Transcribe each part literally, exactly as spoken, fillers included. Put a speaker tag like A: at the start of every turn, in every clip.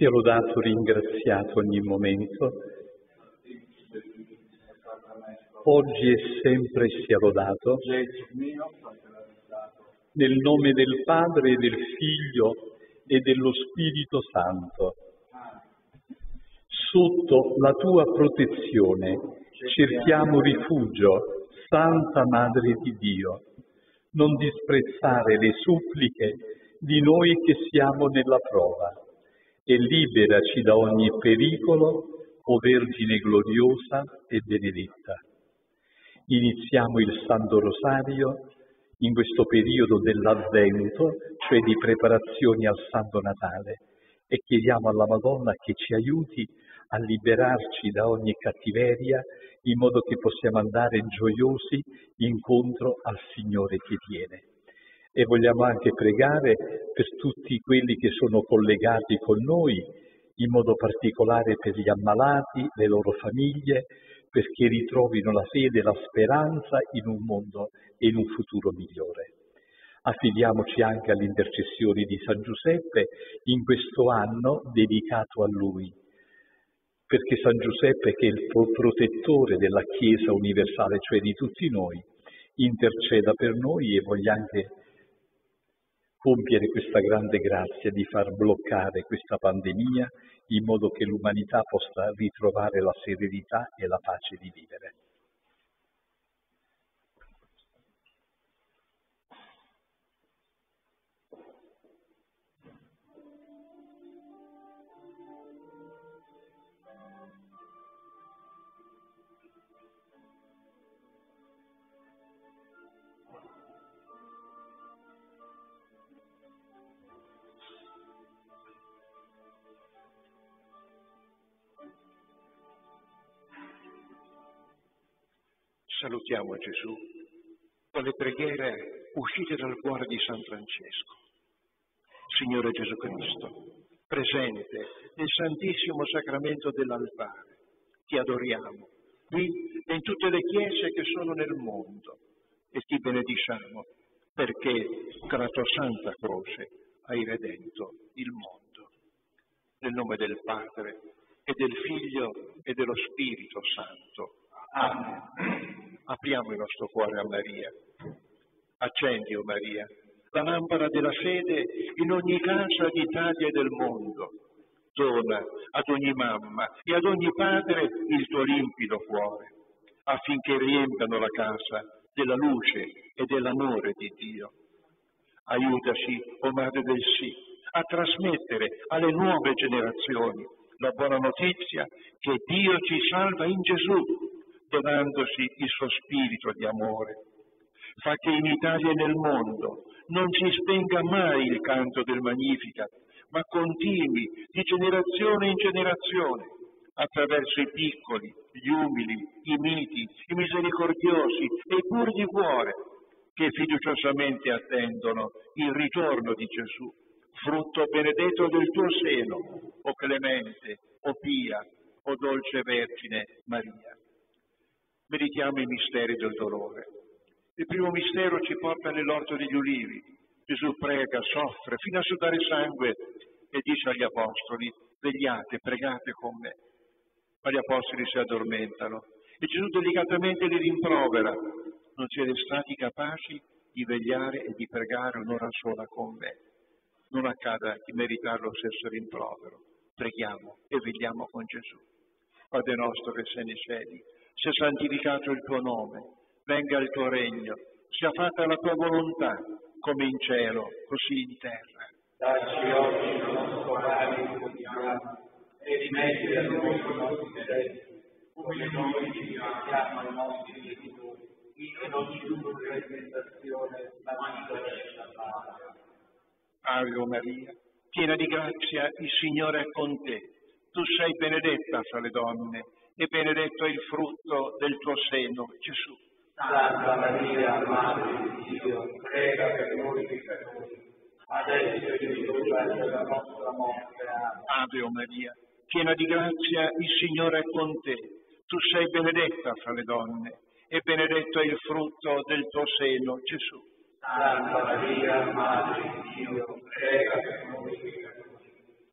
A: Sia lodato, ringraziato ogni momento, oggi e sempre sia lodato, nel nome del Padre, del Figlio e dello Spirito Santo. Sotto la tua protezione cerchiamo rifugio, Santa Madre di Dio. Non disprezzare le suppliche di noi che siamo nella prova e liberaci da ogni pericolo, o Vergine gloriosa e benedetta. Iniziamo il Santo Rosario in questo periodo dell'Avvento, cioè di preparazioni al Santo Natale, e chiediamo alla Madonna che ci aiuti a liberarci da ogni cattiveria, in modo che possiamo andare gioiosi incontro al Signore che viene. E vogliamo anche pregare per tutti quelli che sono collegati con noi, in modo particolare per gli ammalati, le loro famiglie, perché ritrovino la fede e la speranza in un mondo e in un futuro migliore. Affidiamoci anche alle intercessioni di San Giuseppe in questo anno dedicato a Lui, perché San Giuseppe, che è il protettore della Chiesa universale, cioè di tutti noi, interceda per noi, e voglia anche compiere questa grande grazia di far bloccare questa pandemia in modo che l'umanità possa ritrovare la serenità e la pace di vivere.
B: Salutiamo Gesù con le preghiere uscite dal cuore di San Francesco. Signore Gesù Cristo, presente nel Santissimo Sacramento dell'altare, ti adoriamo qui e in tutte le chiese che sono nel mondo e ti benediciamo perché con la tua Santa Croce hai redento il mondo. Nel nome del Padre e del Figlio e dello Spirito Santo. Amen. Apriamo il nostro cuore a Maria. Accendi, o Maria, la lampada della fede in ogni casa d'Italia e del mondo. Dona ad ogni mamma e ad ogni padre il tuo limpido cuore, affinché riempano la casa della luce e dell'amore di Dio. Aiutaci, o Madre del Sì, a trasmettere alle nuove generazioni la buona notizia che Dio ci salva in Gesù, donandosi il suo spirito di amore. Fa che in Italia e nel mondo non si spenga mai il canto del Magnificat, ma continui di generazione in generazione, attraverso i piccoli, gli umili, i miti, i misericordiosi e i puri di cuore, che fiduciosamente attendono il ritorno di Gesù, frutto benedetto del tuo seno, o clemente, o pia, o dolce Vergine Maria. Meditiamo i misteri del dolore. Il primo mistero ci porta nell'orto degli ulivi. Gesù prega, soffre, fino a sudare sangue e dice agli apostoli: vegliate, pregate con me. Ma gli apostoli si addormentano e Gesù delicatamente li rimprovera: non siete stati capaci di vegliare e di pregare un'ora sola con me. Non accada di meritare lo stesso rimprovero. Preghiamo e vegliamo con Gesù. Padre nostro che sei nei cieli, sia santificato il tuo nome, venga il tuo regno, sia fatta la tua volontà, come in cielo, così in terra.
C: Dacci oggi il nostro pane quotidiano e rimetti a noi i nostri debiti, come noi ci rimettiamo ai nostri debitori, e non ci indurre in tentazione, ma liberaci dal male.
B: Ave Maria, piena di grazia, il Signore è con te. Tu sei benedetta fra le donne, e benedetto è il frutto del tuo seno, Gesù.
C: Santa Maria, Madre di Dio, prega per noi peccatori, adesso è l'ora della nostra morte.
B: Ave Maria, piena di grazia, il Signore è con te. Tu sei benedetta fra le donne, e benedetto è il frutto del tuo seno, Gesù.
C: Santa Maria, Madre di Dio, prega per noi peccatori,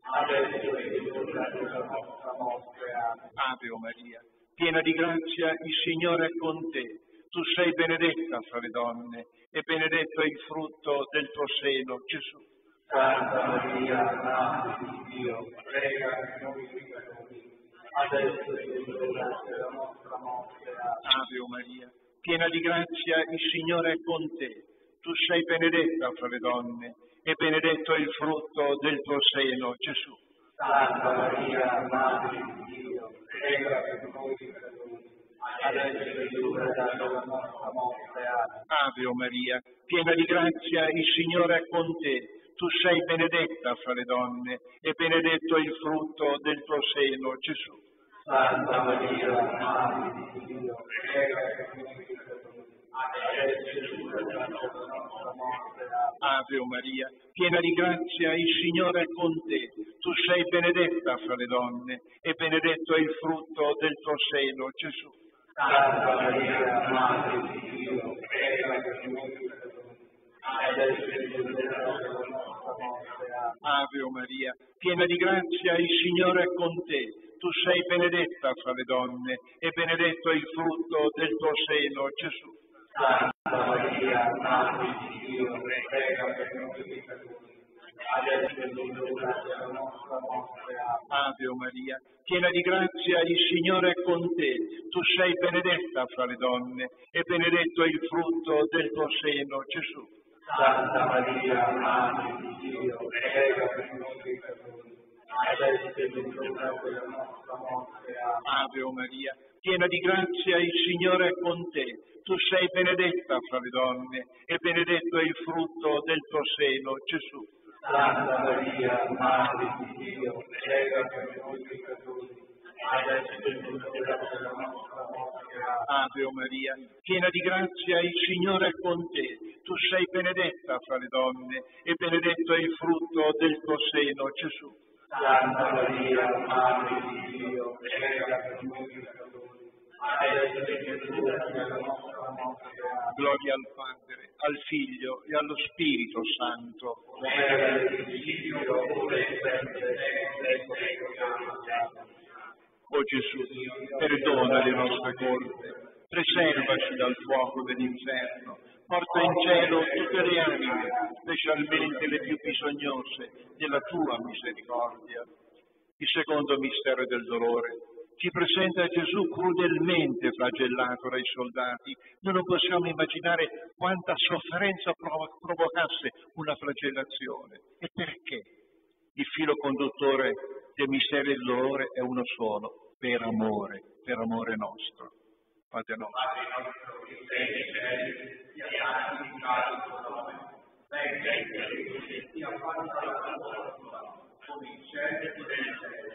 C: adesso è l'ora della nostra morte. Amen.
B: Ave o Maria, piena di grazia, il Signore è con te. Tu sei benedetta fra le donne, e benedetto è il frutto del tuo seno, Gesù.
C: Santa Maria, Madre di Dio, prega per noi peccatori, adesso è l'ora della nostra morte. Amen.
B: Ave o Maria, piena di grazia, il Signore è con te. Tu sei benedetta fra le donne, e benedetto è il frutto del tuo seno, Gesù.
C: Santa Maria, Madre di Dio, prega per noi peccatori, adesso è l'ora della nostra morte. Amen.
B: Ave o Maria, piena di grazia, il Signore è con te. Tu sei benedetta fra le donne, e benedetto è il frutto del tuo seno, Gesù.
C: Santa Maria, Madre di Dio, prega per noi peccatori, adesso è l'ora della nostra morte. Amen.
B: Ave o Maria, piena di grazia, il Signore è con te. Tu sei benedetta fra le donne, e benedetto è il frutto del tuo seno, Gesù.
C: Santa Maria, Madre di Dio, prega per noi peccatori, adesso è l'ora della nostra morte. Amen.
B: Ave o Maria, piena di grazia, il Signore è con te. Tu sei benedetta fra le donne, e benedetto è il frutto del tuo seno, Gesù.
C: Santa Maria, Madre di Dio, prega per noi peccatori, adesso è l'ora della nostra morte. Amen.
B: Ave o Maria, piena di grazia, il Signore è con te. Tu sei benedetta fra le donne, e benedetto è il frutto del tuo seno, Gesù.
C: Santa Maria, Madre di Dio, prega per noi peccatori, adesso è l'ora della nostra morte. Amen.
B: Ave o Maria, piena di grazia, il Signore è con te. Tu sei benedetta fra le donne, e benedetto è il frutto del tuo seno, Gesù.
C: Santa Maria, Madre di Dio, prega per noi peccatori, adesso è l'ora della nostra morte. Amen.
B: Ave o Maria, piena di grazia, il Signore è con te. Tu sei benedetta fra le donne, e benedetto è il frutto del tuo seno, Gesù.
C: Santa Maria, Madre di Dio, prega per noi peccatori, adesso è l'ora della nostra morte. Amen.
B: Gloria al Padre, al Figlio e allo Spirito Santo.
C: Come era nel principio, ora e sempre, e secoli.
B: O Gesù, perdona le nostre colpe, preservaci dal fuoco dell'inferno, porta in cielo tutte le anime, specialmente le più bisognose della tua misericordia. Il secondo mistero del dolore ci presenta Gesù crudelmente flagellato dai soldati. Noi non possiamo immaginare quanta sofferenza provo- provocasse una flagellazione. E perché? Il filo conduttore del mistero del dolore è uno solo: per amore, per amore nostro. Padre nostro.
C: Padre nostro che sei nei cieli, sia santificato il tuo nome, venga in te, sia fatta la tua volontà, come in cielo e nel cielo.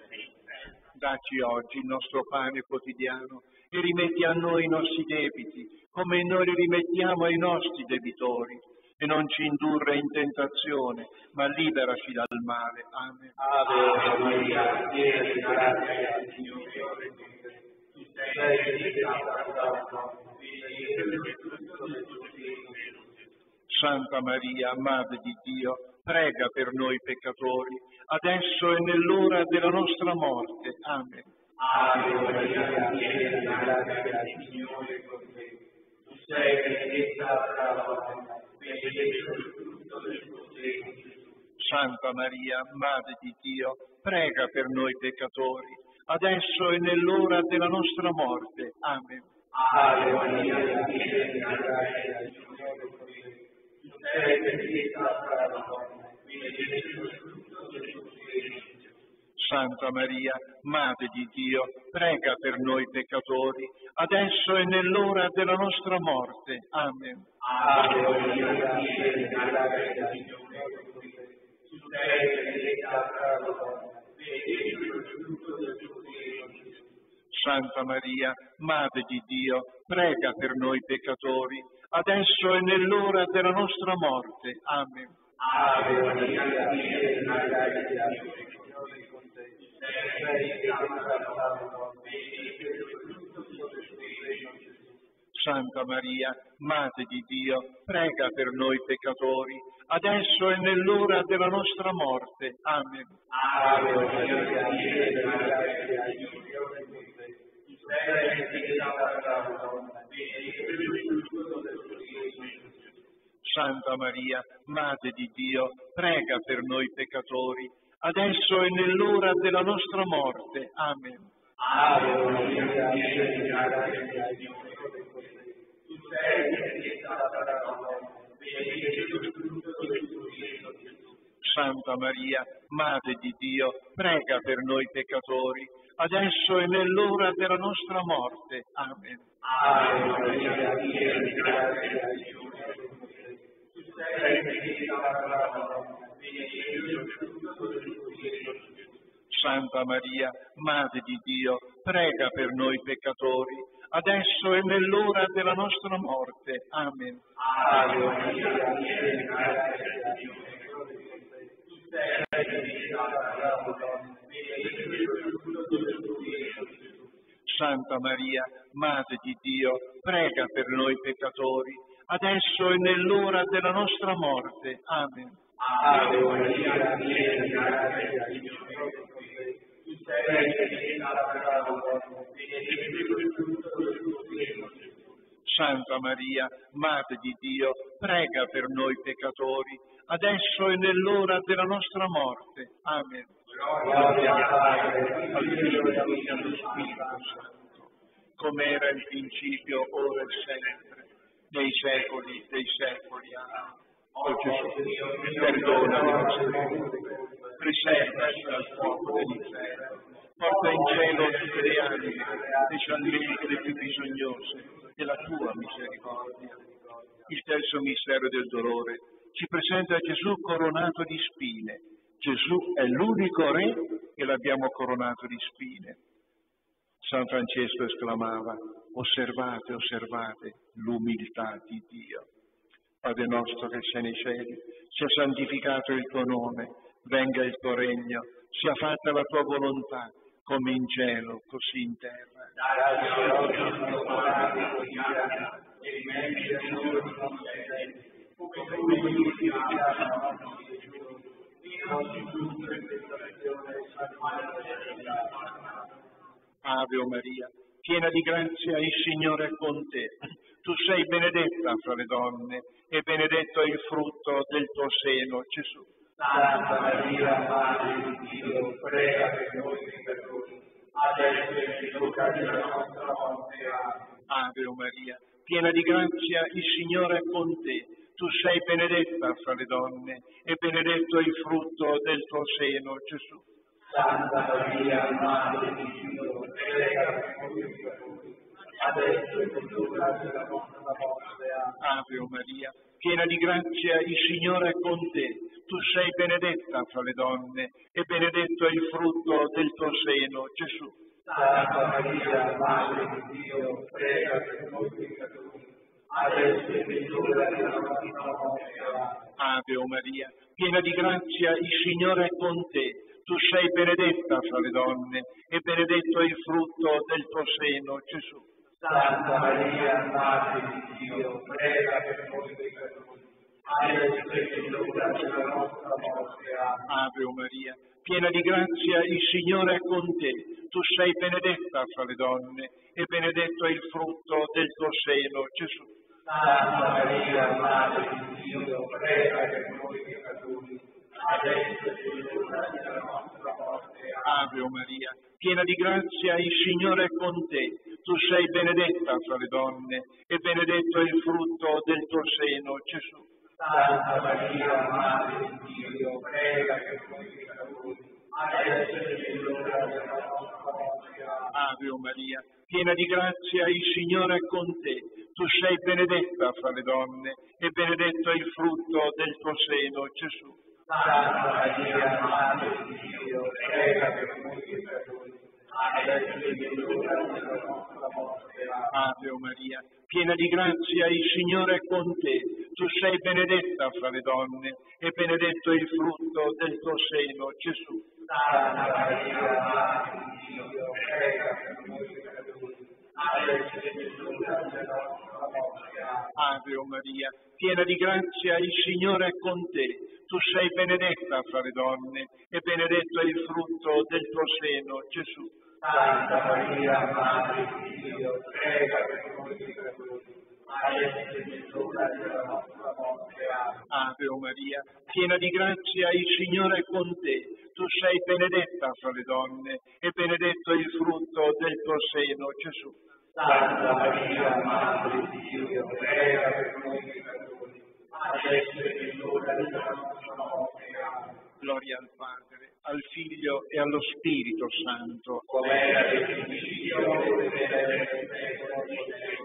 B: Dacci oggi il nostro pane quotidiano e rimetti a noi i nostri debiti, come noi li rimettiamo ai nostri debitori. E non ci indurre in tentazione, ma liberaci dal male. Amen.
C: Ave Maria, piena di grazia, il Signore è con te. Tu sei benedetta fra le donne, benedetto è il frutto del tuo seno, Gesù.
B: Santa Maria, Madre di Dio, prega per noi peccatori, adesso e nell'ora della nostra morte. Amen.
C: Ave Maria, piena di grazia, il Signore è con te. Tu sei benedetta fra le donne, benedetto è il frutto del tuo seno, Gesù.
B: Santa Maria, Madre di Dio, prega per noi peccatori, adesso e nell'ora della nostra morte. Amen.
C: Ave Maria, piena di grazia, il Signore è con te. Tu sei benedetta fra le donne, benedetto è il frutto del tuo seno, Gesù.
B: Santa Maria, Madre di Dio, prega per noi peccatori, adesso e nell'ora della nostra morte. Amen.
C: Ave Maria, piena di grazia, il Signore è con te. Tu sei benedetta fra le donne, benedetto è il frutto del tuo seno, Gesù.
B: Santa Maria, Madre di Dio, prega per noi peccatori, adesso e nell'ora della nostra morte. Amen.
C: Ave Maria, piena di grazia, il Signore è con te. Tu sei benedetta fra le donne, benedetto è il frutto del tuo seno, Gesù.
B: Santa Maria, Madre di Dio, prega per noi peccatori, adesso e nell'ora della nostra morte. Amen.
C: Ave Maria, piena di grazia, il Signore è con te. Tu sei benedetta tra le donne, benedetto il frutto del tuo Gesù.
B: Santa Maria, Madre di Dio, prega per noi peccatori, adesso e nell'ora della nostra morte. Amen.
C: Ave Maria, piena di grazia, il Signore è con te. Tu sei benedetta tra le donne, benedetto il frutto del tuo Gesù.
B: Santa Maria, Madre di Dio, prega per noi peccatori, adesso e nell'ora della nostra morte. Amen.
C: Ave Maria, piena di grazia, il Signore è con te. Tu sei benedetta tra le donne, benedetto il frutto del tuo Gesù.
B: Santa Maria, Madre di Dio, prega per noi peccatori, adesso e nell'ora della nostra morte. Amen.
C: Ave Maria, piena di grazia, il Signore è con te. Tu sei benedetta tra le donne, benedetto il frutto del tuo Gesù.
B: Santa Maria, Madre di Dio, prega per noi peccatori, adesso e nell'ora della nostra morte. Amen.
C: Ave Maria, piena di grazia, il Signore è con te. Tu sei benedetta tra le donne, benedetto il frutto del tuo Gesù.
B: Santa Maria, Madre di Dio, prega per noi peccatori, adesso e nell'ora della nostra morte. Amen.
C: Gloria al Padre,
B: al Figlio e allo Spirito Santo, come era in principio, ora e sempre, nei secoli dei secoli. Amen. O Gesù, perdona le nostre colpe, preservaci dal fuoco dell'inferno, porta in cielo tutte le anime, specialmente le più bisognose della tua misericordia. Il terzo mistero del dolore ci presenta Gesù coronato di spine. Gesù è l'unico Re che l'abbiamo coronato di spine. San Francesco esclamava: osservate, osservate l'umiltà di Dio. Padre nostro che sei nei cieli, sia santificato il tuo nome, venga il tuo regno, sia fatta la tua volontà, come in cielo, così in terra.
C: Dacci oggi il nostro pane quotidiano e rimetti a noi i nostri debiti, come noi rimettiamo ai nostri debitori, e non ci indurre in tentazione, ma guardaci dal male.
B: Ave Maria, piena di grazia, il Signore è con te. Tu sei benedetta fra le donne e benedetto è il frutto del tuo seno, Gesù.
C: Santa Maria, Madre di Dio, prega per noi peccatori, adesso e nell'ora della nostra morte. Amen.
B: Ave Maria, piena di grazia, il Signore è con te. Tu sei benedetta fra le donne e benedetto è il frutto del tuo seno, Gesù.
C: Santa Maria, Madre di Dio, prega per noi peccatori, adesso e nell'ora della nostra morte.
B: Ave Maria, piena di grazia, il Signore è con te. Tu sei benedetta fra le donne e benedetto è il frutto del tuo seno, Gesù.
C: Santa Maria, Madre di Dio, prega per noi peccatori, adesso e nell'ora della nostra morte.
B: Ave Maria, piena di grazia, il Signore è con te. Tu sei benedetta fra le donne e benedetto è il frutto del tuo seno, Gesù.
C: Santa Maria, Madre di Dio, prega per noi peccatori, adesso e nell'ora della nostra morte.
B: Ave Maria, piena di grazia, il Signore è con te. Tu sei benedetta fra le donne e benedetto è il frutto del tuo seno, Gesù.
C: Santa Maria, Madre di Dio, prega per noi peccatori, adesso e nell'ora della nostra morte.
B: Ave Maria, piena di grazia, il Signore è con te. Tu sei benedetta fra le donne e benedetto è il frutto del tuo seno, Gesù.
C: Santa Maria, Madre di Dio, prega per noi peccatori, adesso e nell'ora della nostra morte.
B: Ave Maria, piena di grazia, il Signore è con te. Tu sei benedetta fra le donne e benedetto è il frutto del tuo seno, Gesù.
C: Santa Maria, Madre di Dio, prega per noi peccatori, adesso e nell'ora della nostra morte.
B: Ave Maria, piena di grazia, il Signore è con te. Tu sei benedetta fra le donne e benedetto è il frutto del tuo seno, Gesù.
C: Santa Maria, Madre di Dio, prega per noi peccatori, adesso e nell'ora della nostra
B: Ave o Maria, piena di grazia, il Signore è con te. Tu sei benedetta fra le donne e benedetto è il frutto del tuo seno, Gesù.
C: Santa Maria, Madre di Dio, prega per noi peccatori, adesso è l'ora della nostra morte. Amen.
B: Ave o Maria, piena di grazia, il Signore è con te. Tu sei benedetta fra le donne e benedetto è il frutto del tuo seno, Gesù.
C: Santa Maria, Madre di Dio, prega per noi peccatori, adesso è l'ora della nostra morte. Amen.
B: Gloria al Padre, al Figlio e allo Spirito Santo.
C: Come era nel principio, ora e sempre,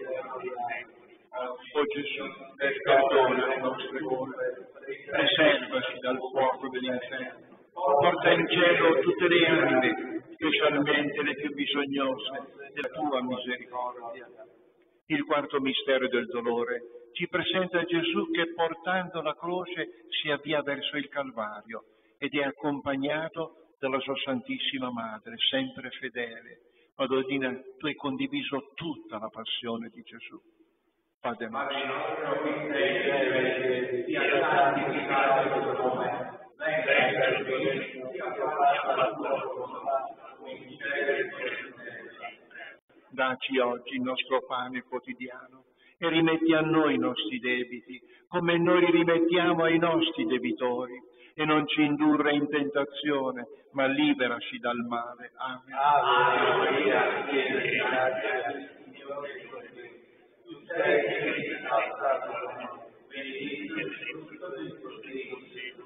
B: O Gesù, perdona le nostre colpe, preservaci dal fuoco dell'inferno, porta in cielo tutte le anime, specialmente le più bisognose della tua misericordia. Il quarto mistero del dolore ci presenta Gesù che portando la croce si avvia verso il Calvario ed è accompagnato dalla sua Santissima Madre, sempre fedele. Madonnina, tu hai condiviso tutta la passione di Gesù. Padre nostro,
C: sia santificato il tuo nome, venga il tuo regno, sia fatta la tua volontà, come in cielo e in terra.
B: dacci oggi il nostro pane quotidiano e rimetti a noi i nostri debiti, come noi li rimettiamo ai nostri debitori, e non ci indurre in tentazione, ma liberaci dal male. Amen.
C: Ave Maria, piena di grazia, il Signore è con te. Tu sei benedetta fra le donne, benedetto è il frutto del tuo seno.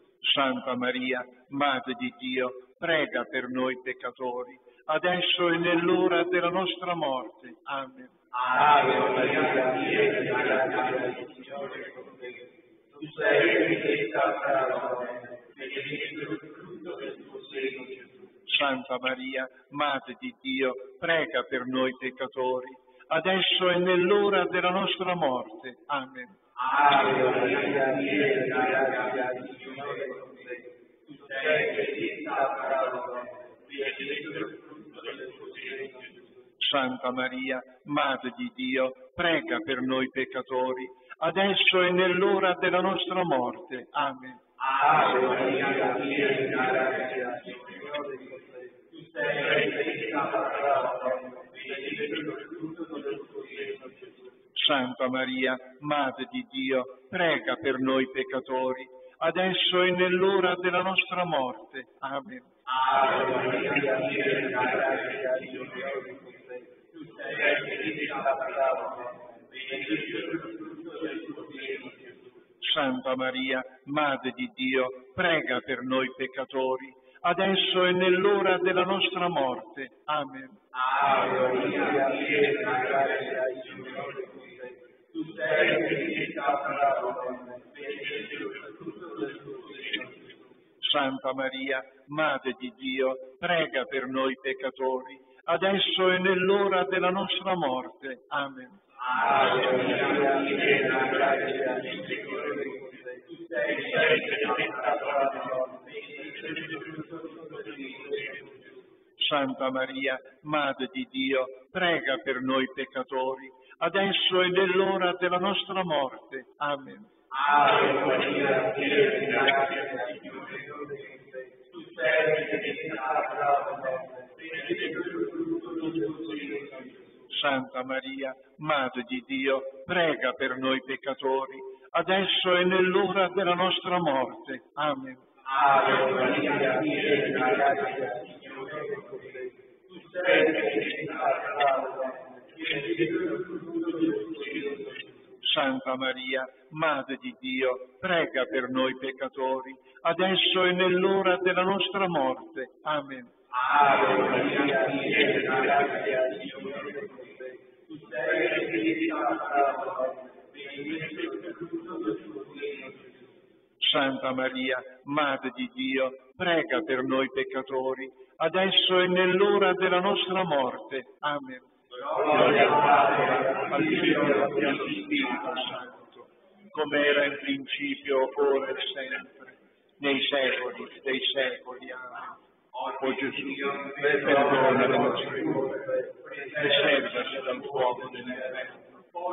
B: Santa Maria, Madre di Dio, prega per noi peccatori, adesso e nell'ora della nostra morte. Amen.
C: Ave Maria, piena di grazia, il Signore è con te. Tu sei benedetta fra le donne, benedetto è il frutto del tuo seno, Gesù.
B: Santa Maria, Madre di Dio, prega per noi peccatori, adesso e nell'ora della nostra morte. Amen.
C: Ave Maria, piena di grazia, il Signore è con te. Tu sei benedetta fra le donne, benedetto è il frutto del tuo seno, Gesù.
B: Santa Maria, Madre di Dio, prega per noi peccatori, adesso e nell'ora della nostra morte. Amen.
C: Ave Maria, piena di grazia, il Signore è con te. Tu sei benedetta fra le donne, benedetto è il frutto del tuo seno, Gesù.
B: Santa Maria, Madre di Dio, prega per noi peccatori, adesso e nell'ora della nostra morte. Amen.
C: Ave Maria, piena di grazia, il Signore è con te. Tu sei benedetta fra le donne, benedetto è il frutto del tuo seno, Gesù.
B: Santa Maria, Madre di Dio, prega per noi peccatori, adesso e nell'ora della nostra morte. Amen.
C: Ave Maria, piena di grazia, il Signore è con te. Tu sei benedetta fra le donne, benedetto è il frutto del tuo seno, Gesù.
B: Santa Maria, Madre di Dio, prega per noi peccatori, adesso e nell'ora della nostra morte. Amen.
C: Ave Maria, piena di grazia, il Signore è con te. Tu sei benedetta fra le donne, benedetto è il frutto del tuo seno, Gesù.
B: Santa Maria, Madre di Dio, prega per noi peccatori, adesso e nell'ora della nostra morte. Amen.
C: Ave Maria, piena di grazia, il Signore è con te. Tu sei benedetta fra le donne, benedetto è il frutto del tuo seno, Gesù.
B: Santa Maria, Madre di Dio, prega per noi peccatori, adesso e nell'ora della nostra morte. Amen.
C: Ave Maria, piena di grazia, il Signore è con te. Tu sei benedetta fra le donne, benedetto è il frutto del tuo seno, Gesù.
B: Santa Maria, Madre di Dio, prega per noi peccatori, adesso e nell'ora della nostra morte. Amen.
C: Ave Maria, piena di grazia, il Signore è con te. Tu sei benedetta fra le donne, benedetto è il frutto del tuo seno, Gesù.
B: Santa Maria, Madre di Dio, prega per noi peccatori, adesso e nell'ora della nostra morte. Amen.
C: Gloria al Padre,
B: Al Figlio e allo Spirito Santo, come era in principio, ora e sempre, nei secoli dei secoli. Amen. O Gesù, perdona le nostre colpe, preservaci dal fuoco dell'inferno, porta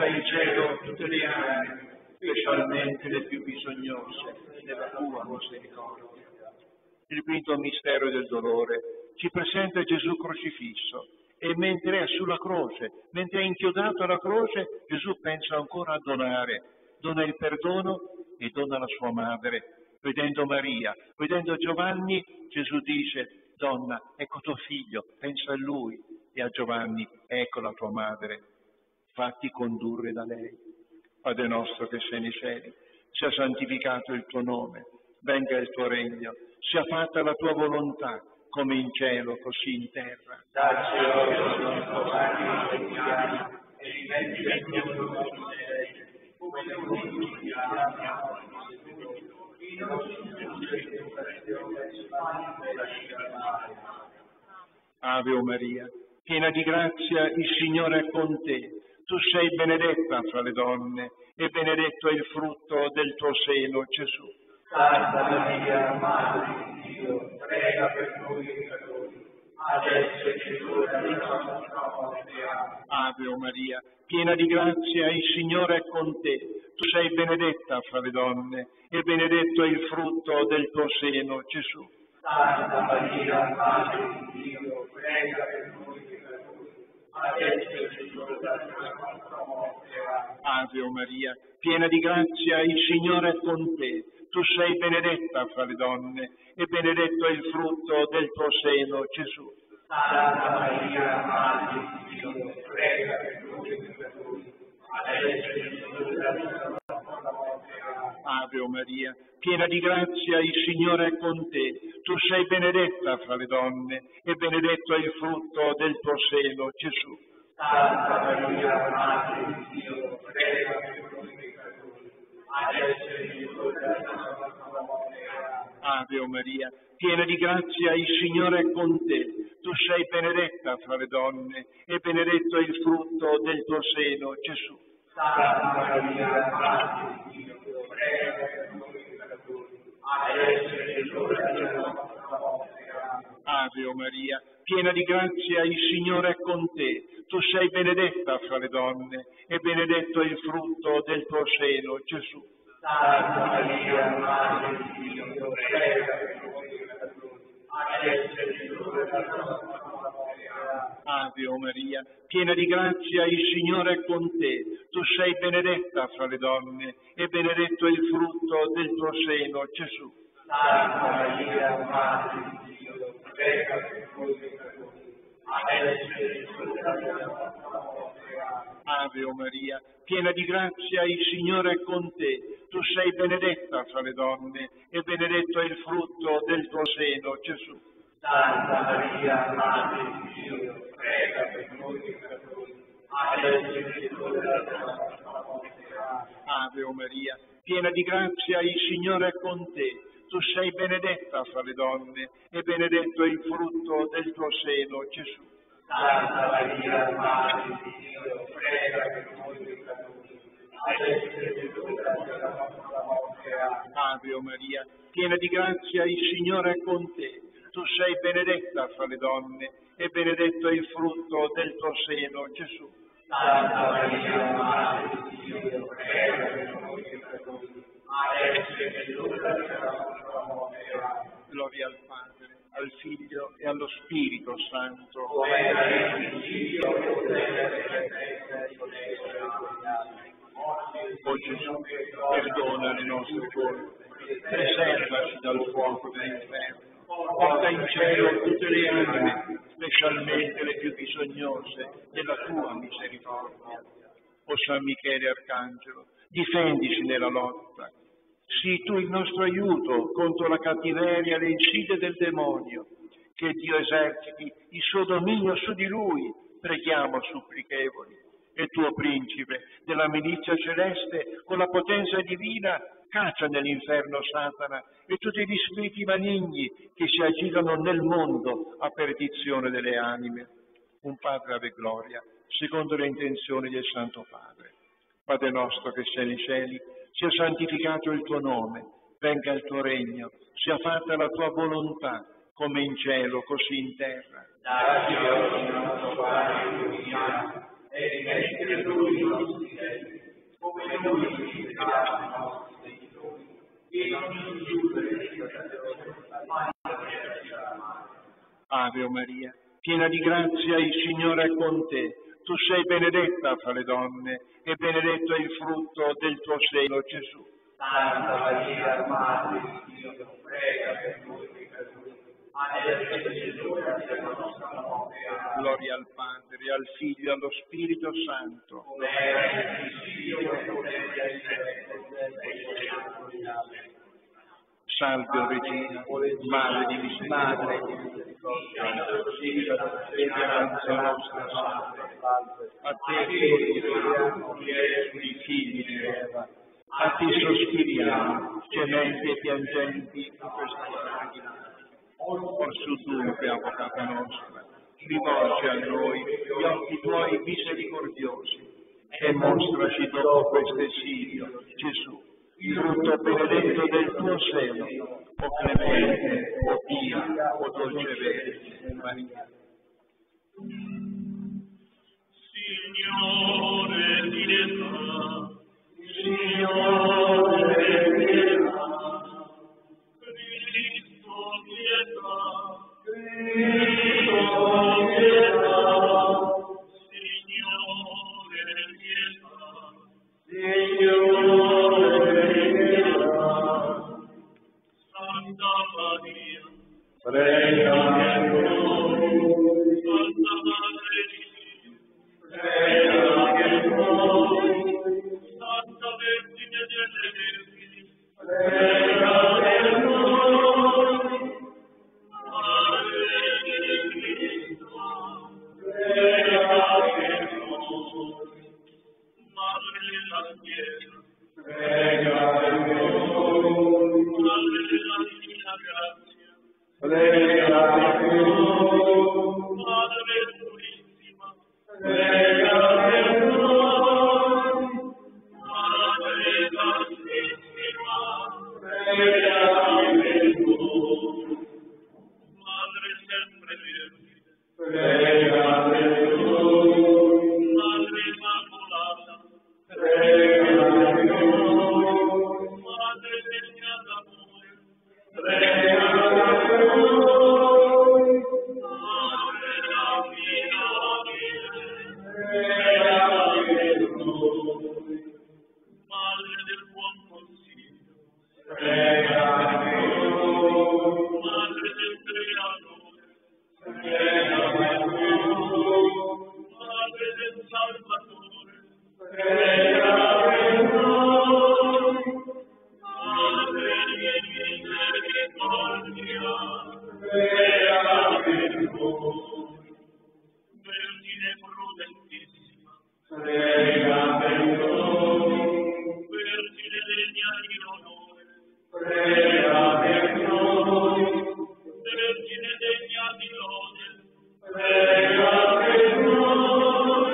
B: in cielo tutte le anime, specialmente le più bisognose della tua misericordia. Il quinto mistero del dolore ci presenta Gesù crocifisso e mentre è sulla croce, mentre è inchiodato alla croce, Gesù pensa ancora a donare, dona il perdono e dona la sua madre. Vedendo Maria, vedendo Giovanni, Gesù dice: donna, ecco tuo figlio, pensa a lui, e a Giovanni, ecco la tua madre, fatti condurre da lei. Padre nostro che sei nei cieli, sia santificato il tuo nome, venga il tuo regno, sia fatta la tua volontà, come in cielo, così in terra.
C: Dacci oggi il nostro pane quotidiano e rimetti le nostre miserie, come noi rimettiamo i nostri
B: Ave o Maria, piena di grazia, il Signore è con te. Tu sei benedetta fra le donne e benedetto è il frutto del tuo seno, Gesù.
C: Santa Maria, Madre di Dio, prega per noi peccatori, adesso e l'ora della nostra morte.
B: Ave o Maria, piena di grazia, il Signore è con te. Tu sei benedetta fra le donne e benedetto è il frutto del tuo seno, Gesù.
C: Santa Maria, Madre di Dio, prega per noi peccatori, adesso e l'ora della nostra morte.
B: Ave o Maria, piena di grazia, il Signore è con te. Tu sei benedetta fra le donne e benedetto è il frutto del tuo seno, Gesù.
C: Santa Maria, Madre di Dio, prega per noi peccatori, adesso e l'ora della nostra morte.
B: Ave o Maria, piena di grazia, il Signore è con te. Tu sei benedetta fra le donne e benedetto è il frutto del tuo seno, Gesù.
C: Santa Maria, Madre di Dio, prega per noi peccatori, adesso e l'ora della nostra morte.
B: Ave o Maria, piena di grazia, il Signore è con te. Tu sei benedetta fra le donne e benedetto è il frutto del tuo seno, Gesù.
C: Santa Maria, Madre di Dio, prega per noi peccatori, adesso e l'ora della nostra morte.
B: Ave o Maria, piena di grazia, il Signore è con te. Tu sei benedetta fra le donne e benedetto è il frutto del tuo seno, Gesù.
C: Santa Maria, Madre di Dio, prega per noi peccatori, adesso e l'ora della nostra morte.
B: Ave o Maria, piena di grazia, il Signore è con te. Tu sei benedetta fra le donne e benedetto è il frutto del tuo seno, Gesù.
C: Santa Maria, Madre di Dio, prega per noi peccatori, adesso e l'ora della nostra morte.
B: Ave o Maria, piena di grazia, il Signore è con te. Tu sei benedetta fra le donne e benedetto è il frutto del tuo seno, Gesù.
C: Santa Maria, Madre di Dio, prega per noi peccatori, adesso e l'ora della nostra morte.
B: Ave o Maria, piena di grazia, il Signore è con te. Tu sei benedetta fra le donne e benedetto è il frutto del tuo seno, Gesù.
C: Santa Maria, Madre di Dio, prega per noi peccatori, adesso e l'ora della nostra morte.
B: Ave o Maria, piena di grazia, il Signore è con te. Tu sei benedetta fra le donne e benedetto è il frutto del tuo seno, Gesù.
C: Santa Maria, Madre di Dio, prega per noi peccatori, adesso e l'ora della nostra morte.
B: Gloria al Padre, al Figlio e allo Spirito Santo.
C: Come era nel principio, ora e sempre,
B: O Gesù, perdona le nostre colpe, preservaci dal fuoco dell'inferno, porta in cielo tutte le anime, specialmente le più bisognose della tua misericordia. O San Michele Arcangelo, difendici nella lotta. Sii tu il nostro aiuto contro la cattiveria e le insidie del demonio. Che Dio eserciti il suo dominio su di lui, preghiamo supplichevoli. E tuo principe della milizia celeste, con la potenza divina, caccia nell'inferno Satana e tutti gli spiriti maligni che si aggirano nel mondo a perdizione delle anime. Un Padre ave gloria, secondo le intenzioni del Santo Padre. Padre nostro che sei nei cieli, sia santificato il tuo nome, venga il tuo regno, sia fatta la tua volontà, come in cielo, così in terra.
C: Dacci oggi il nostro pane quotidiano e rimetti a noi i nostri debiti,
B: Ave Maria, piena di grazia, il Signore è con te. Tu sei benedetta fra le donne e benedetto è il frutto del tuo seno, Gesù.
C: Santa Maria, Madre di Dio, prega per noi peccatori, adesso e nell'ora della nostra morte.
B: Gloria al Padre, al Figlio e allo Spirito Santo.
C: Come era nel principio e ora e sempre.
B: Salve, o Regina, Madre di misericordia, speranza nostra, salve. A te sospiriamo, i figli di Eva. A te sospiriamo, gementi e piangenti in questa ora di notte. Orsù dunque, avvocata nostra, rivolgi a noi gli occhi tuoi misericordiosi e mostraci dopo questo esilio, Gesù, il frutto benedetto del tuo seno, o clemente, o pia, o dolce Vergine Maria.
D: Signore, pietà,
B: Signore, pietà,
D: Cristo, pietà,
B: Cristo, pietà,
D: Signore, pietà,
B: Signore, pietà.
D: Santa Maria,
B: Prega per noi,
D: Santa Madre di Dio,
B: prega per noi,
D: Santa Vergine delle Vergini,
B: prega per noi,
D: Madre di Cristo,
B: prega per noi,
D: Madre della Chiesa,
B: prega per noi,
D: Madre della Divina Grazia,
B: prega per noi,
D: Madre Purissima,
B: prega per noi,
D: Madre Santissima,
B: prega per noi,
D: Madre sempre Vergine,
B: prega per noi,
D: Madre Immacolata,
B: prega per noi,
D: Madre degna d'amore,
B: prega per noi,
D: Madre affidabile,
B: prega per noi,
D: Madre del buon consiglio,
B: prega per noi,
D: Madre del Creatore,
B: prega per noi,
D: Madre del Salvatore,
B: prega per noi,
D: Madre di misericordia,
B: prega per noi,
D: Vergine prudentissima,
B: prega per noi,
D: Vergine degna di onore,
B: prega per noi,
D: Vergine degna di lode,
B: prega per noi,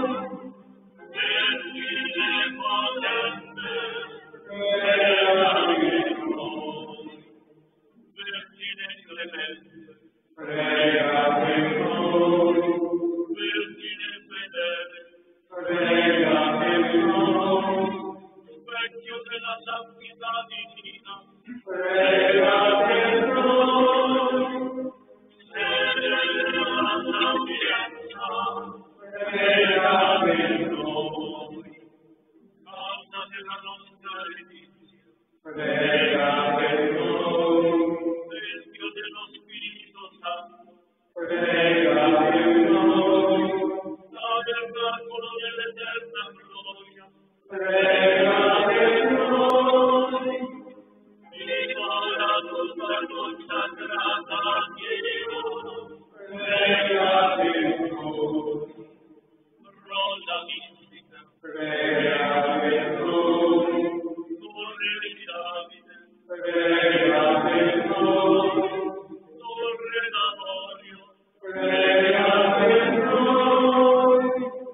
D: Vergine potente,
B: prega per noi,
D: Vergine clemente,
B: prega per noi,
D: Vergine fedele,
B: prega per noi,
D: specchio della santità divina,
B: prega per noi,
D: sede della sapienza,
B: prega per noi,
D: causa della nostra letizia,
B: prega per noi,
D: Tempio dello Spirito Santo,
B: prega per noi,
D: tabernacolo dell'eterna gloria,
B: prega per noi,
D: immolato per consacrata a Dio,
B: prega per noi,
D: rosa mistica,
B: prega per noi,
D: torre di Davide,
B: prega per noi,
D: torre d'Amorio,
B: prega per noi,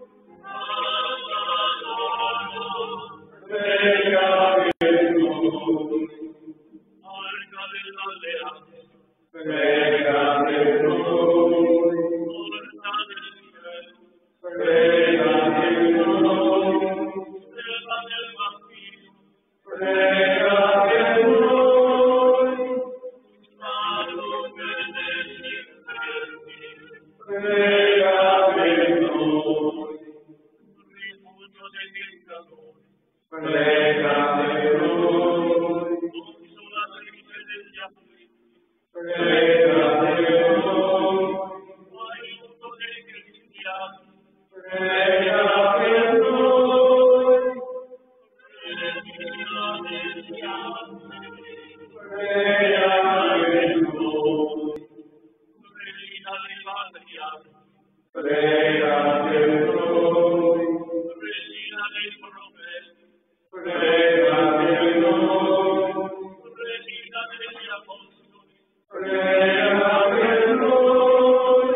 B: prega per noi,
D: arca dell'alleanza,
B: prega per noi,
D: porta del cielo,
B: prega per noi,
D: stella del mattino,
B: prega per noi,
D: salute degli infermi,
C: prega per noi,
D: consolatrice degli afflitti,
C: prega per noi,
D: aiuto dei cristiani,
C: prega per noi,
D: regina degli angeli,
C: prega per noi,
D: regina dei patriarchi,
C: prega per noi,
D: regina dei profeti,
C: prega per noi,
D: regina degli apostoli,
C: prega per noi,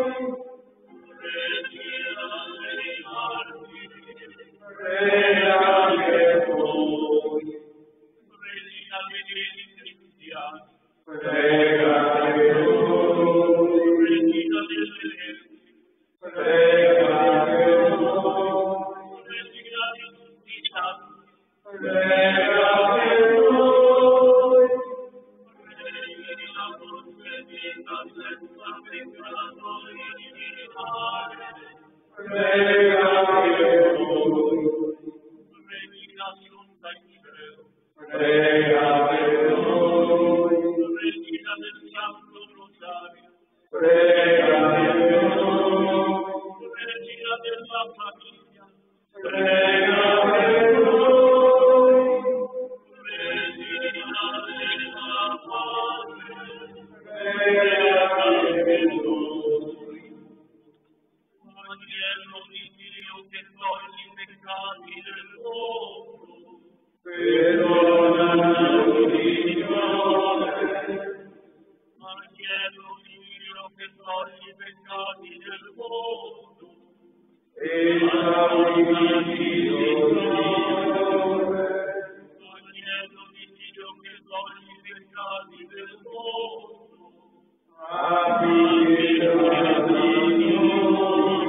D: regina dei martiri,
C: prega per noi,
D: regina dei miei cristiani,
C: prega per noi,
D: regina delle erbi,
C: prega per noi,
D: regina di tutti i santi,
C: prega per noi,
D: regina concedita senza peccato originale,
C: prega per noi,
D: regina assunta in cielo,
C: prega per noi,
D: regina del Santo Rosario,
C: prega per noi,
D: regina della famiglia,
C: prega per noi,
D: regina della pace,
C: prega per noi,
D: agnello di Dio che toglie i peccati del mondo,
C: perdonami, Signore,
D: agnello di Dio che toglie i peccati del mondo,
C: esaudimi, Signore,
D: agnello di Dio che toglie i peccati del mondo,
C: abbi pietà di noi.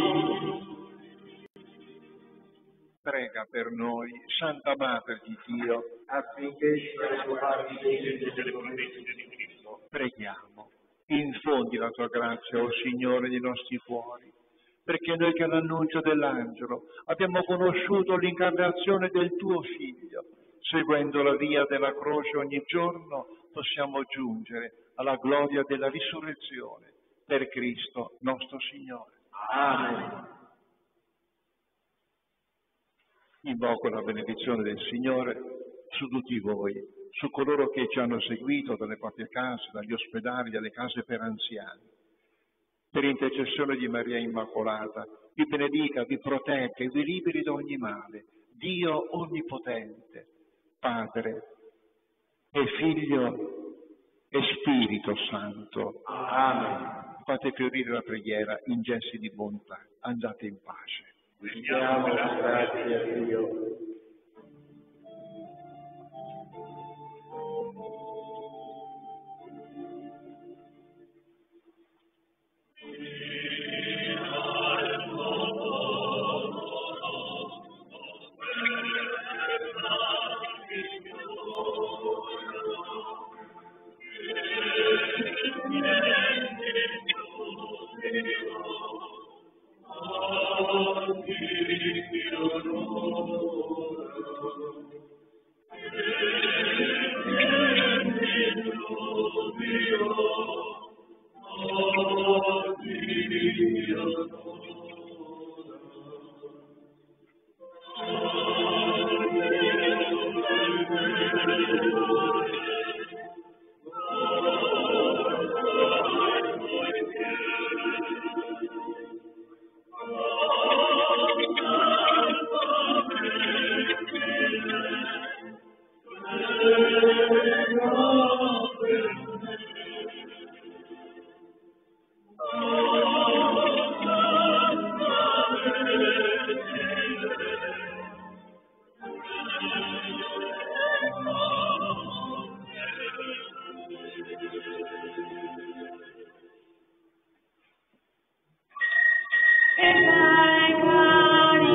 B: Prega per noi, Santa Madre di Dio,
C: affinché siamo fatti degni delle promesse di Cristo.
B: preghiamo. Infondi la tua grazia, o Signore, nei nostri cuori, perché noi che all'annuncio dell'angelo abbiamo conosciuto l'incarnazione del tuo Figlio, seguendo la via della croce ogni giorno, possiamo giungere alla gloria della risurrezione per Cristo nostro Signore.
C: Amen.
B: Invoco la benedizione del Signore su tutti voi, su coloro che ci hanno seguito dalle proprie case, dagli ospedali, dalle case per anziani. Per intercessione di Maria Immacolata, vi benedica, vi protegga e vi liberi da ogni male. Dio Onnipotente, Padre e Figlio e Spirito Santo.
C: Amen.
B: Fate fiorire la preghiera in gesti di bontà. Andate in pace.
C: Rendiamo grazie a Dio.
E: E dai cari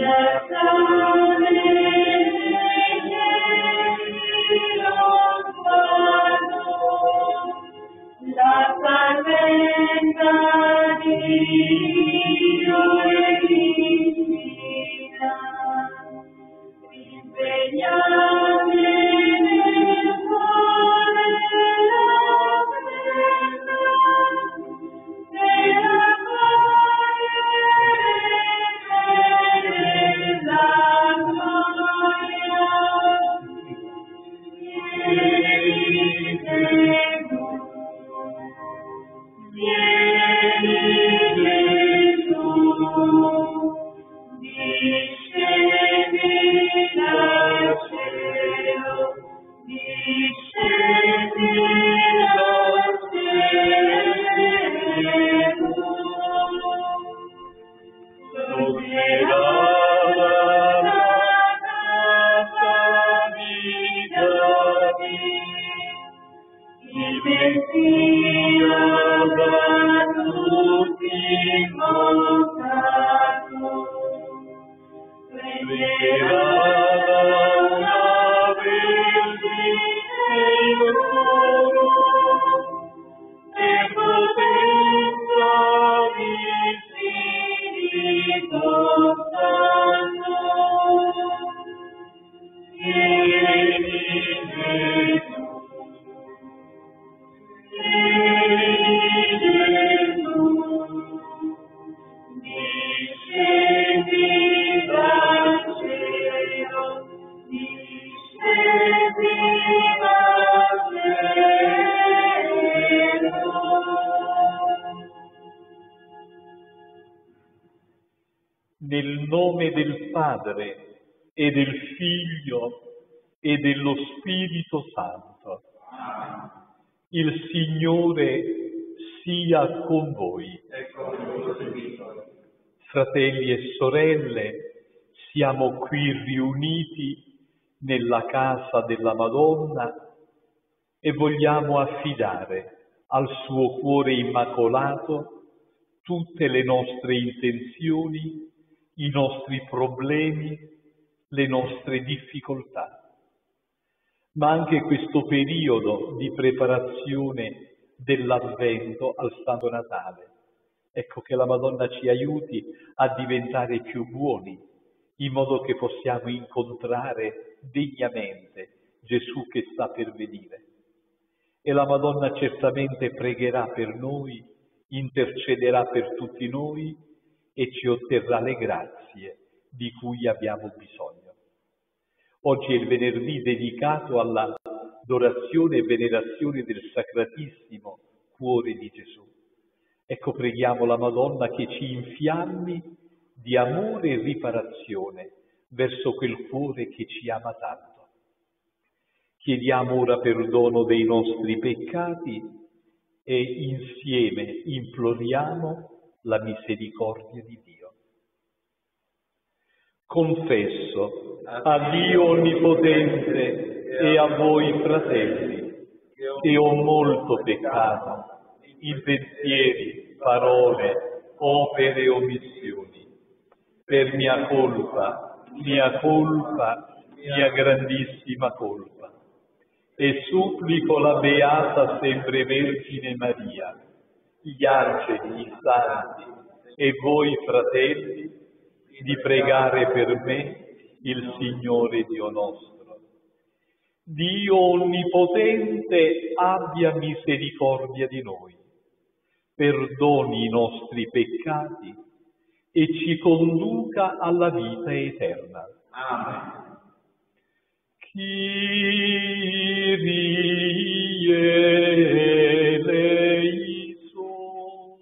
A: Nel nome del Padre e del Figlio e dello Spirito Santo. Il Signore sia con voi. Fratelli e sorelle, siamo qui riuniti nella casa della Madonna e vogliamo affidare al suo cuore immacolato tutte le nostre intenzioni, i nostri problemi, le nostre difficoltà. Ma anche questo periodo di preparazione dell'Avvento al Santo Natale. Ecco che la Madonna ci aiuti a diventare più buoni, in modo che possiamo incontrare degnamente Gesù che sta per venire. E la Madonna certamente pregherà per noi, intercederà per tutti noi e ci otterrà le grazie di cui abbiamo bisogno. Oggi è il venerdì dedicato all'adorazione e venerazione del Sacratissimo Cuore di Gesù. Ecco, preghiamo la Madonna che ci infiammi di amore e riparazione verso quel cuore che ci ama tanto. Chiediamo ora perdono dei nostri peccati e insieme imploriamo la misericordia di Dio. Confesso a Dio Onnipotente e a voi fratelli che ho molto peccato in pensieri, parole, opere e omissioni, per mia colpa, mia colpa, mia grandissima colpa. E supplico la Beata Sempre Vergine Maria, gli angeli, i santi e voi fratelli, di pregare per me il Signore Dio nostro. Dio Onnipotente abbia misericordia di noi, perdoni i nostri peccati e ci conduca alla vita eterna. Amen. Kyrie eleison,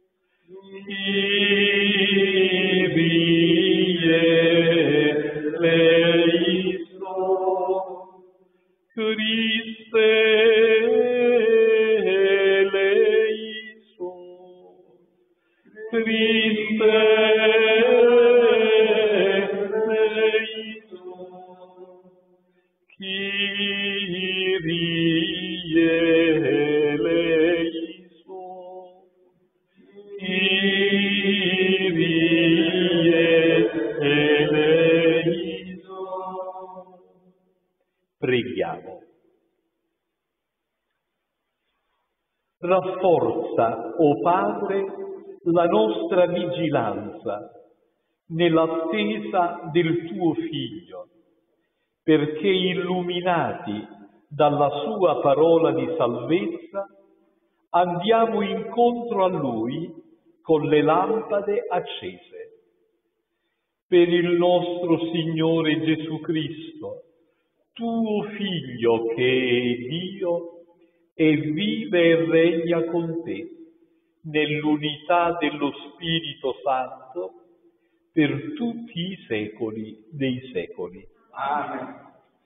A: Kyrie eleison, Christe eleison, Christe Kyrie preghiamo. Rafforza, o Padre, la nostra vigilanza nell'attesa del tuo Figlio, perché illuminati dalla sua parola di salvezza andiamo incontro a Lui con le lampade accese. Per il nostro Signore Gesù Cristo, tuo Figlio che è Dio e vive e regna con te nell'unità dello Spirito Santo per tutti i secoli dei secoli.
C: Amen.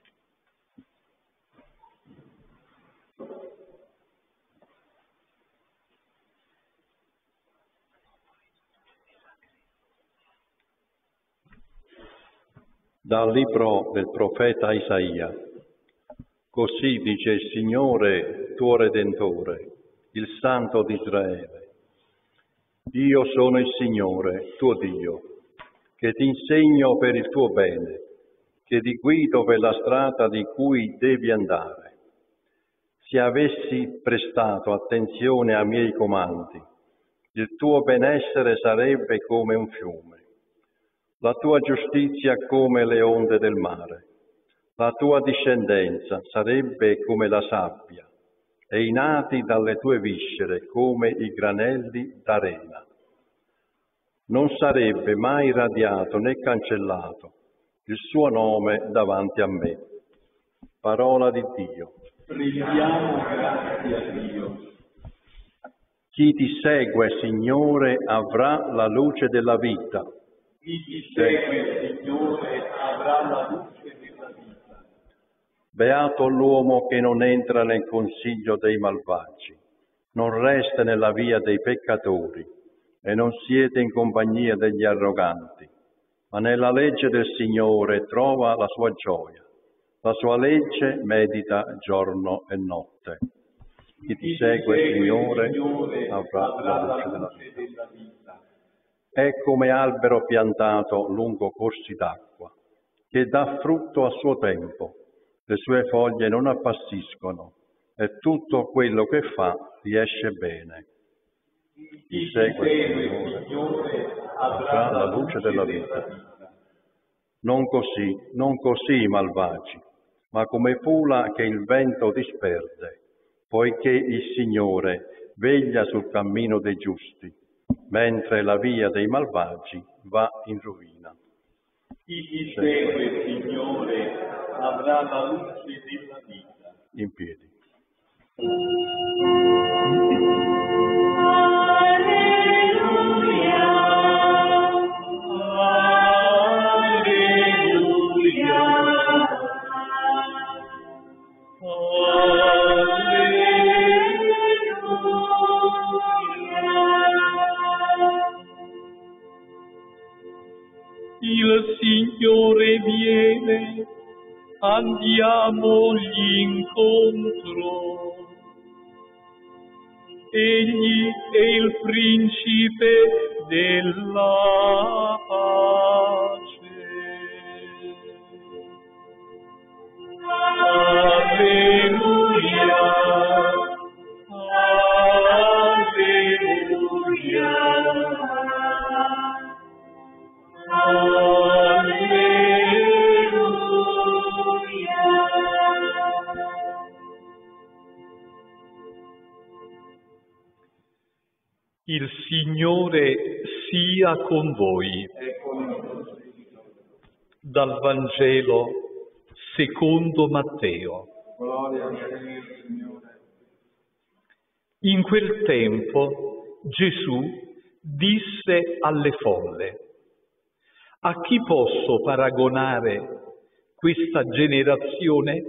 E: Dal libro del profeta Isaia. Così dice il Signore, tuo Redentore, il Santo di Israele. Io sono il Signore, tuo Dio, che ti insegno per il tuo bene, che ti guido per la strada di cui devi andare. Se avessi prestato attenzione ai miei comandi, il tuo benessere sarebbe come un fiume, la tua giustizia come le onde del mare. La tua discendenza sarebbe come la sabbia, e i nati dalle tue viscere come i granelli d'arena. Non sarebbe mai radiato né cancellato il suo nome davanti a me. Parola di Dio.
A: Rendiamo grazie a Dio.
E: Chi ti segue, Signore, avrà la luce della vita.
A: Chi ti segue, Signore, avrà la luce della vita.
E: Beato l'uomo che non entra nel consiglio dei malvagi, non resta nella via dei peccatori e non siede in compagnia degli arroganti, ma nella legge del Signore trova la sua gioia. La sua legge medita giorno e notte. Chi ti segue, Signore, avrà la luce della vita. È come albero piantato lungo corsi d'acqua, che dà frutto a suo tempo. Le sue foglie non appassiscono e tutto quello che fa riesce bene. Chi segue il Signore avrà la luce della vita. Non così, non così i malvagi, ma come fula che il vento disperde, poiché il Signore veglia sul cammino dei giusti, mentre la via dei malvagi va in rovina.
A: Chi ti segue, Signore, avrà la luce della vita.
E: In piedi.
A: Il Signore viene, andiamogli incontro. Egli è il principe della pace. Alleluia, alleluia. Il Signore sia con voi. Dal Vangelo secondo Matteo. In quel tempo Gesù disse alle folle: a chi posso paragonare questa generazione?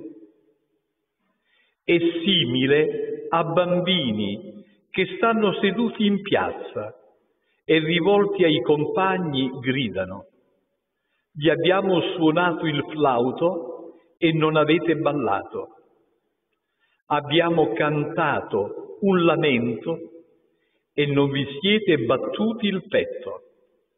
A: È simile a bambini che stanno seduti in piazza e rivolti ai compagni gridano: vi abbiamo suonato il flauto e non avete ballato. Abbiamo cantato un lamento e non vi siete battuti il petto.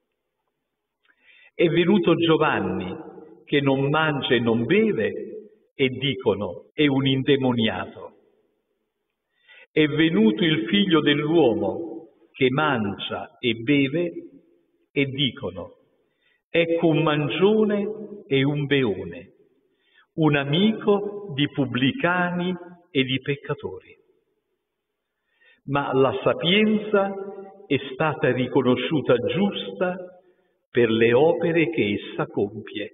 A: È venuto Giovanni, che non mangia e non beve, e dicono è un indemoniato. È venuto il figlio dell'uomo che mangia e beve e dicono ecco un mangione e un beone, un amico di pubblicani e di peccatori. Ma la sapienza è stata riconosciuta giusta per le opere che essa compie.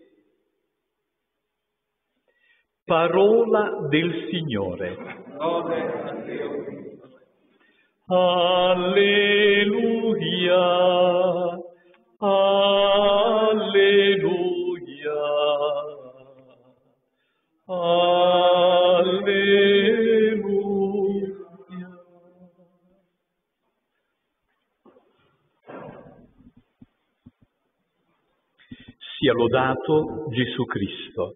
A: Parola del Signore. Alleluia, alleluia, alleluia. Sia lodato Gesù Cristo.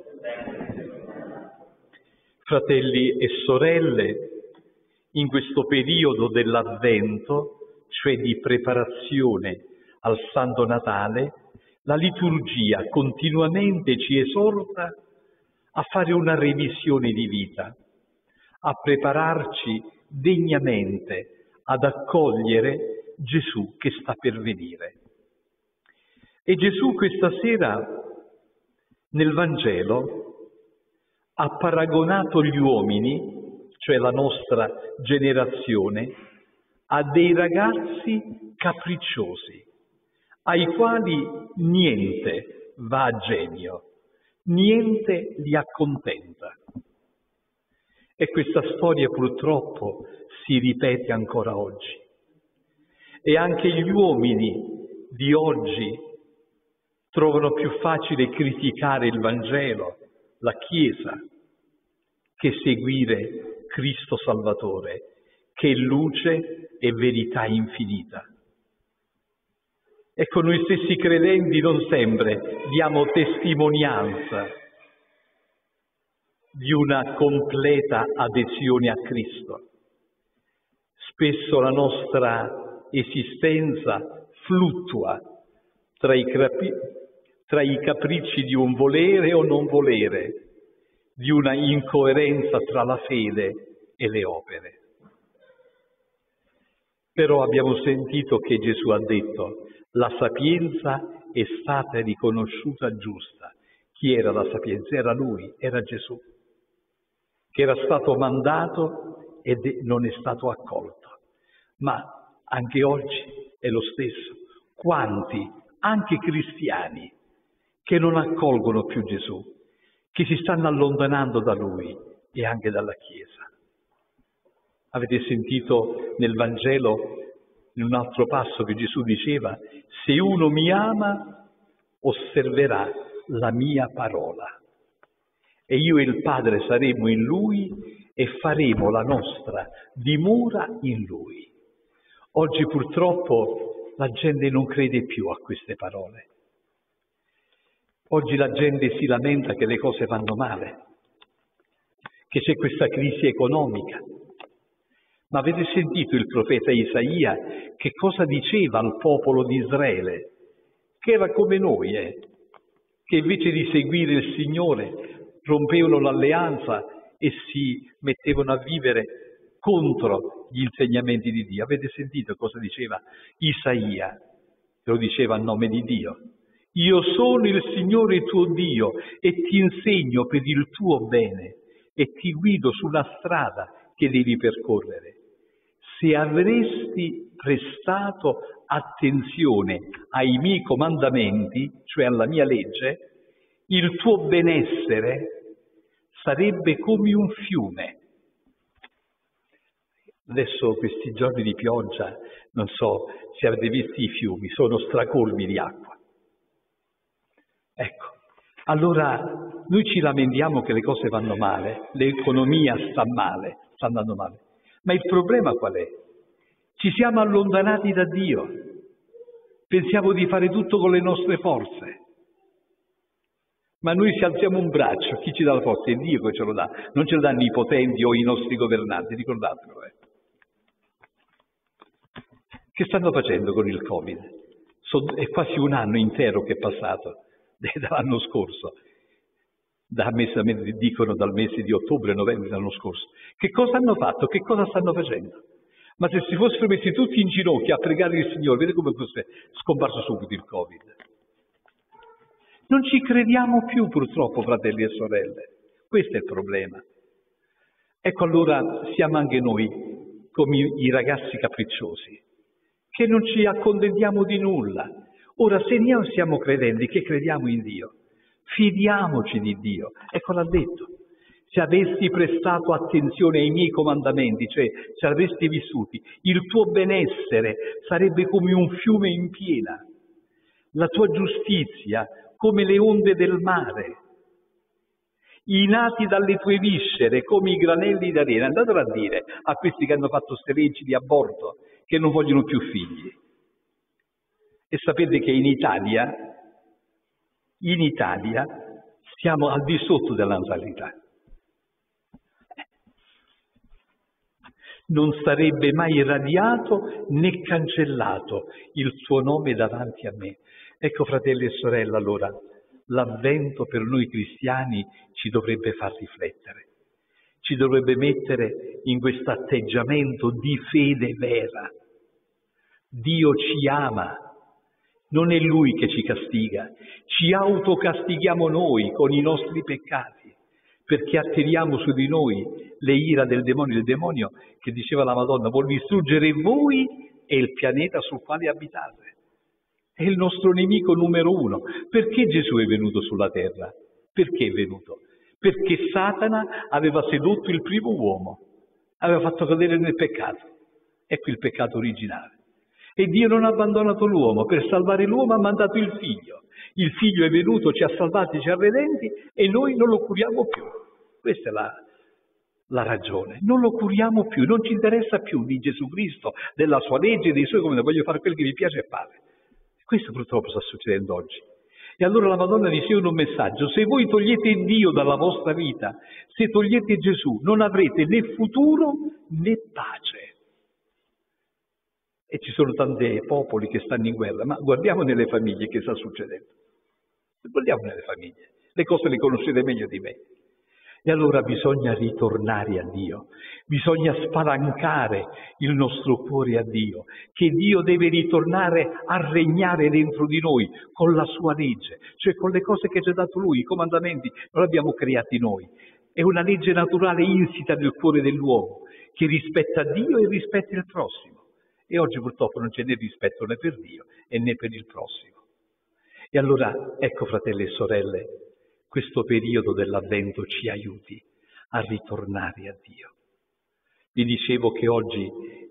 A: Fratelli e sorelle, in questo periodo dell'Avvento, cioè di preparazione al Santo Natale, la liturgia continuamente ci esorta a fare una revisione di vita, a prepararci degnamente ad accogliere Gesù che sta per venire. E Gesù questa sera nel Vangelo ha paragonato gli uomini, cioè la nostra generazione, a dei ragazzi capricciosi, ai quali niente va a genio, niente li accontenta. E questa storia purtroppo si ripete ancora oggi. E anche gli uomini di oggi trovano più facile criticare il Vangelo, la Chiesa, che seguire Cristo Salvatore, che è luce e verità infinita. Ecco, noi stessi credenti non sempre diamo testimonianza di una completa adesione a Cristo. Spesso la nostra esistenza fluttua tra i, capi- tra i capricci di un volere o non volere, di una incoerenza tra la fede e le opere. Però abbiamo sentito che Gesù ha detto la sapienza è stata riconosciuta giusta. Chi era la sapienza? Era Lui, era Gesù, che era stato mandato ed non è stato accolto. Ma anche oggi è lo stesso. Quanti, anche cristiani, che non accolgono più Gesù, che si stanno allontanando da Lui e anche dalla Chiesa. Avete sentito nel Vangelo, in un altro passo che Gesù diceva, se uno mi ama, osserverà la mia parola. E io e il Padre saremo in Lui e faremo la nostra dimora in Lui. Oggi purtroppo la gente non crede più a queste parole. Oggi la gente si lamenta che le cose vanno male, che c'è questa crisi economica. Ma avete sentito il profeta Isaia che cosa diceva al popolo di Israele? Che era come noi, eh? Che invece di seguire il Signore rompevano l'alleanza e si mettevano a vivere contro gli insegnamenti di Dio. Avete sentito cosa diceva Isaia? Lo diceva a nome di Dio. Io sono il Signore tuo Dio e ti insegno per il tuo bene e ti guido sulla strada che devi percorrere. Se avresti prestato attenzione ai miei comandamenti, cioè alla mia legge, il tuo benessere sarebbe come un fiume. Adesso questi giorni di pioggia, non so se avete visto i fiumi, sono stracolmi di acqua. Ecco, allora noi ci lamentiamo che le cose vanno male, l'economia sta male, sta andando male. Ma il problema qual è? Ci siamo allontanati da Dio, pensiamo di fare tutto con le nostre forze. Ma noi se alziamo un braccio, chi ci dà la forza? È Dio che ce lo dà, non ce lo danno i potenti o i nostri governanti, ricordatelo. Eh. Che stanno facendo con il Covid? So, è quasi un anno intero che è passato, dall'anno scorso. da mese a mese, dicono dal mese di ottobre, novembre dell'anno scorso. Che cosa hanno fatto? Che cosa stanno facendo? Ma se si fossero messi tutti in ginocchio a pregare il Signore, vedete come fosse scomparso subito il Covid. Non ci crediamo più, purtroppo, fratelli e sorelle. Questo è il problema. Ecco, allora siamo anche noi come i ragazzi capricciosi, che non ci accontentiamo di nulla. Ora, se noi siamo credenti, che crediamo in Dio, fidiamoci di Dio. Ecco, l'ha detto. Se avessi prestato attenzione ai miei comandamenti, cioè se avessi vissuti, il tuo benessere sarebbe come un fiume in piena, la tua giustizia come le onde del mare, i nati dalle tue viscere come i granelli d'arena. Andatelo a dire a questi che hanno fatto queste leggi di aborto, che non vogliono più figli. E sapete che in Italia, in Italia siamo al di sotto della natalità. Non sarebbe mai radiato né cancellato il suo nome davanti a me. Ecco, fratelli e sorelle, allora, l'avvento per noi cristiani ci dovrebbe far riflettere, ci dovrebbe mettere in questo atteggiamento di fede vera. Dio ci ama, non è Lui che ci castiga, ci autocastighiamo noi con i nostri peccati, perché attiriamo su di noi le ira del demonio, il demonio che diceva la Madonna vuol distruggere voi e il pianeta sul quale abitate. È il nostro nemico numero uno. Perché Gesù è venuto sulla terra? Perché è venuto? Perché Satana aveva sedotto il primo uomo, aveva fatto cadere nel peccato. Ecco il peccato originale. E Dio non ha abbandonato l'uomo, per salvare l'uomo ha mandato il figlio. Il figlio è venuto, ci ha salvati, ci ha redenti e noi non lo curiamo più. Questa è la, la ragione. Non lo curiamo più, non ci interessa più di Gesù Cristo, della sua legge, dei suoi comandi. Voglio fare quello che mi piace fare. Questo purtroppo sta succedendo oggi. E allora la Madonna riceve un messaggio: se voi togliete Dio dalla vostra vita, se togliete Gesù, non avrete né futuro né pace. E ci sono tanti popoli che stanno in guerra, ma guardiamo nelle famiglie che sta succedendo. Guardiamo nelle famiglie, le cose le conoscete meglio di me. E allora bisogna ritornare a Dio, bisogna spalancare il nostro cuore a Dio, che Dio deve ritornare a regnare dentro di noi con la sua legge, cioè con le cose che ci ha dato Lui, i comandamenti, non li abbiamo creati noi. È una legge naturale insita nel cuore dell'uomo, che rispetta Dio e rispetta il prossimo. E oggi purtroppo non c'è né rispetto né per Dio e né per il prossimo. E allora, ecco fratelli e sorelle, questo periodo dell'Avvento ci aiuti a ritornare a Dio. Vi dicevo che oggi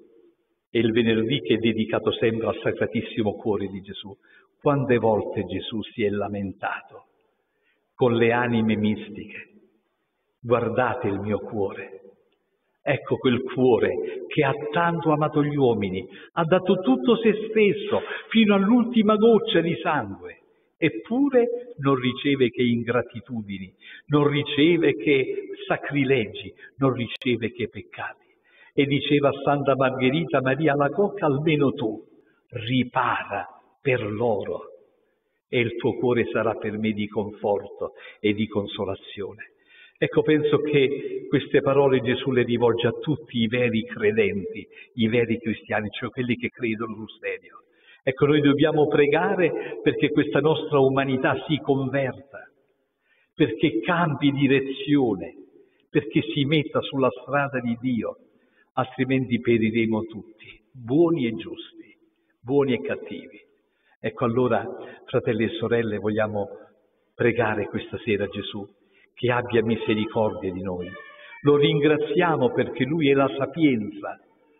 A: è il venerdì che è dedicato sempre al Sacratissimo Cuore di Gesù. Quante volte Gesù si è lamentato con le anime mistiche. Guardate il mio cuore. Ecco quel cuore che ha tanto amato gli uomini, ha dato tutto se stesso fino all'ultima goccia di sangue. Eppure non riceve che ingratitudini, non riceve che sacrilegi, non riceve che peccati. E diceva Santa Margherita Maria Alacoque: almeno tu ripara per loro e il tuo cuore sarà per me di conforto e di consolazione. Ecco, penso che queste parole Gesù le rivolge a tutti i veri credenti, i veri cristiani, cioè quelli che credono sul serio. Ecco, noi dobbiamo pregare perché questa nostra umanità si converta, perché cambi direzione, perché si metta sulla strada di Dio, altrimenti periremo tutti, buoni e giusti, buoni e cattivi. Ecco, allora, fratelli e sorelle, vogliamo pregare questa sera Gesù che abbia misericordia di noi. Lo ringraziamo perché Lui è la sapienza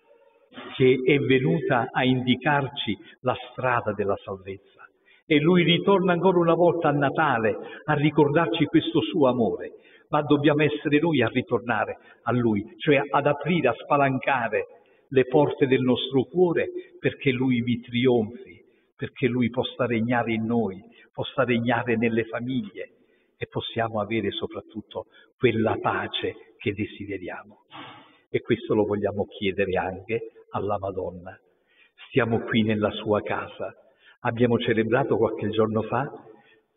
A: che è venuta a indicarci la strada della salvezza. E Lui ritorna ancora una volta a Natale a ricordarci questo suo amore, ma dobbiamo essere noi a ritornare a Lui, cioè ad aprire, a spalancare le porte del nostro cuore perché Lui vi trionfi, perché Lui possa regnare in noi, possa regnare nelle famiglie e possiamo avere soprattutto quella pace che desideriamo. E questo lo vogliamo chiedere anche alla Madonna. Stiamo qui nella sua casa. Abbiamo celebrato qualche giorno fa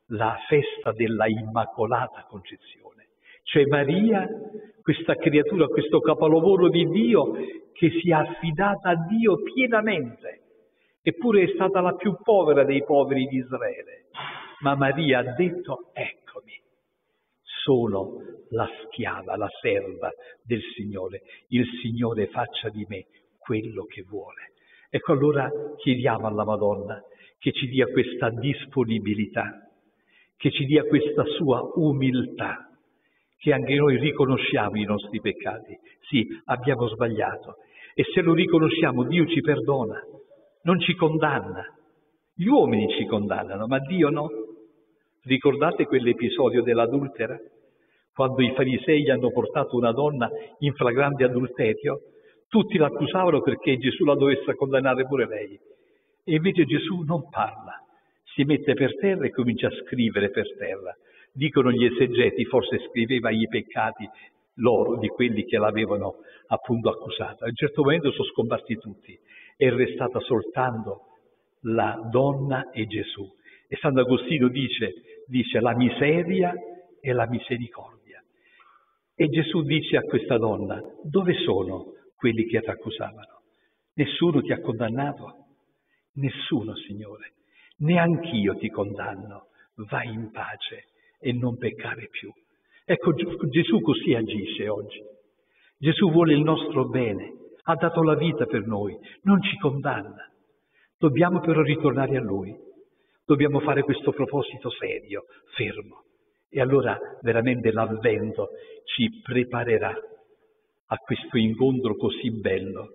A: la festa della Immacolata Concezione. Cioè Maria, questa creatura, questo capolavoro di Dio che si è affidata a Dio pienamente, eppure è stata la più povera dei poveri di Israele. Ma Maria ha detto: eccomi, sono la schiava, la serva del Signore, il Signore faccia di me quello che vuole. Ecco, allora chiediamo alla Madonna che ci dia questa disponibilità, che ci dia questa sua umiltà, che anche noi riconosciamo i nostri peccati. Sì, abbiamo sbagliato, e se lo riconosciamo Dio ci perdona, non ci condanna. Gli uomini ci condannano, ma Dio no. Ricordate quell'episodio dell'adultera? Quando i farisei hanno portato una donna in flagrante adulterio, tutti l'accusavano perché Gesù la dovesse condannare pure lei. E invece Gesù non parla, si mette per terra e comincia a scrivere per terra. Dicono gli esegeti, forse scriveva i peccati loro, di quelli che l'avevano appunto accusata. A un certo momento sono scomparsi tutti, è restata soltanto la donna e Gesù. E Sant'Agostino dice, dice la miseria e la misericordia. E Gesù dice a questa donna: dove sono quelli che ti accusavano? Nessuno ti ha condannato? Nessuno, Signore. Neanch'io ti condanno. Vai in pace e non peccare più. Ecco, Gesù così agisce oggi. Gesù vuole il nostro bene, ha dato la vita per noi, non ci condanna. Dobbiamo però ritornare a Lui. Dobbiamo fare questo proposito serio, fermo. E allora veramente l'Avvento ci preparerà a questo incontro così bello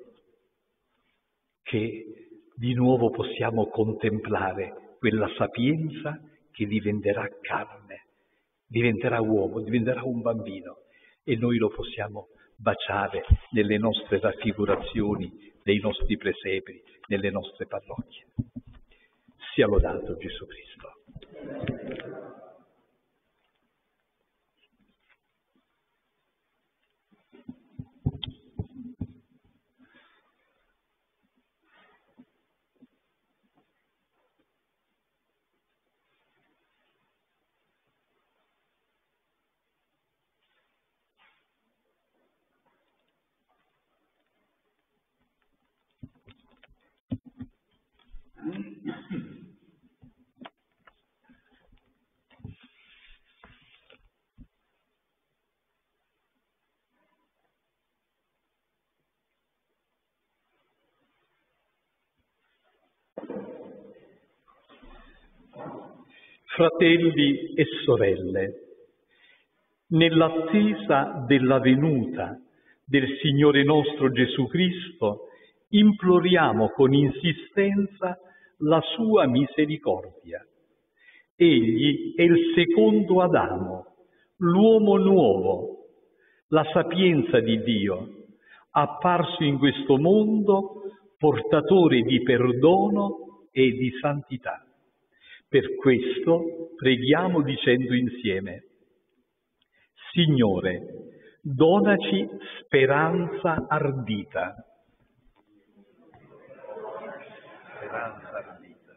A: che di nuovo possiamo contemplare quella sapienza che diventerà carne, diventerà uomo, diventerà un bambino, e noi lo possiamo baciare nelle nostre raffigurazioni, nei nostri presepi, nelle nostre parrocchie. Sia lodato Gesù Cristo. Fratelli e sorelle, nell'attesa della venuta del Signore nostro Gesù Cristo, imploriamo con insistenza la sua misericordia. Egli è il secondo Adamo, l'uomo nuovo, la sapienza di Dio, apparso in questo mondo portatore di perdono e di santità. Per questo preghiamo dicendo insieme: Signore, donaci speranza ardita. Speranza ardita.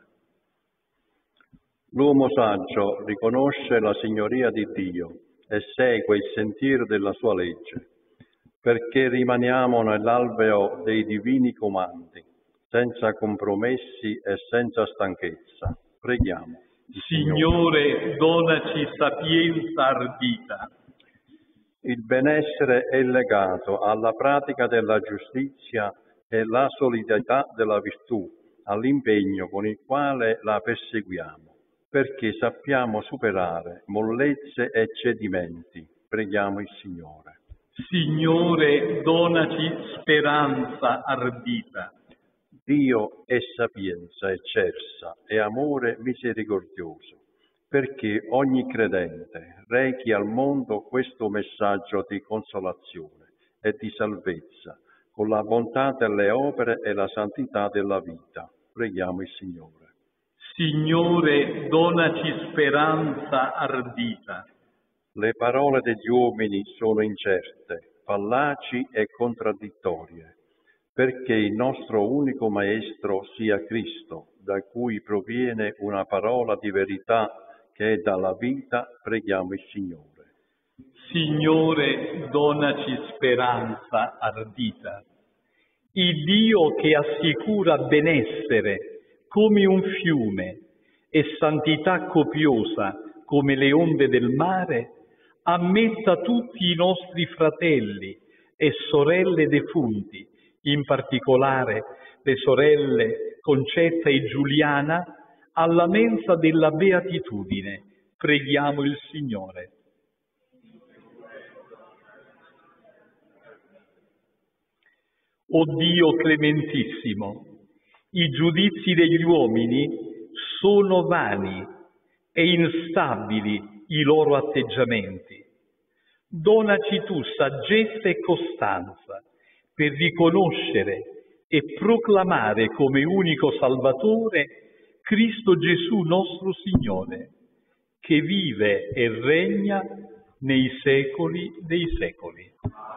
E: L'uomo saggio riconosce la signoria di Dio e segue il sentiero della sua legge, perché rimaniamo nell'alveo dei divini comandi, senza compromessi e senza stanchezza. Preghiamo.
A: Signore, donaci sapienza ardita.
E: Il benessere è legato alla pratica della giustizia e alla solidità della virtù, all'impegno con il quale la perseguiamo, perché sappiamo superare mollezze e cedimenti. Preghiamo il Signore.
A: Signore, donaci speranza ardita.
E: Dio è sapienza eccelsa e amore misericordioso, perché ogni credente rechi al mondo questo messaggio di consolazione e di salvezza, con la bontà delle opere e la santità della vita. Preghiamo il Signore.
A: Signore, donaci speranza ardita.
E: Le parole degli uomini sono incerte, fallaci e contraddittorie, perché il nostro unico Maestro sia Cristo, da cui proviene una parola di verità che è dalla vita, preghiamo il Signore.
A: Signore, donaci speranza ardita. Il Dio che assicura benessere come un fiume e santità copiosa come le onde del mare, ammetta tutti i nostri fratelli e sorelle defunti, in particolare le sorelle Concetta e Giuliana, alla mensa della beatitudine. Preghiamo il Signore. O Dio clementissimo, i giudizi degli uomini sono vani e instabili i loro atteggiamenti. Donaci tu saggezza e costanza per riconoscere e proclamare come unico Salvatore Cristo Gesù nostro Signore, che vive e regna nei secoli dei secoli.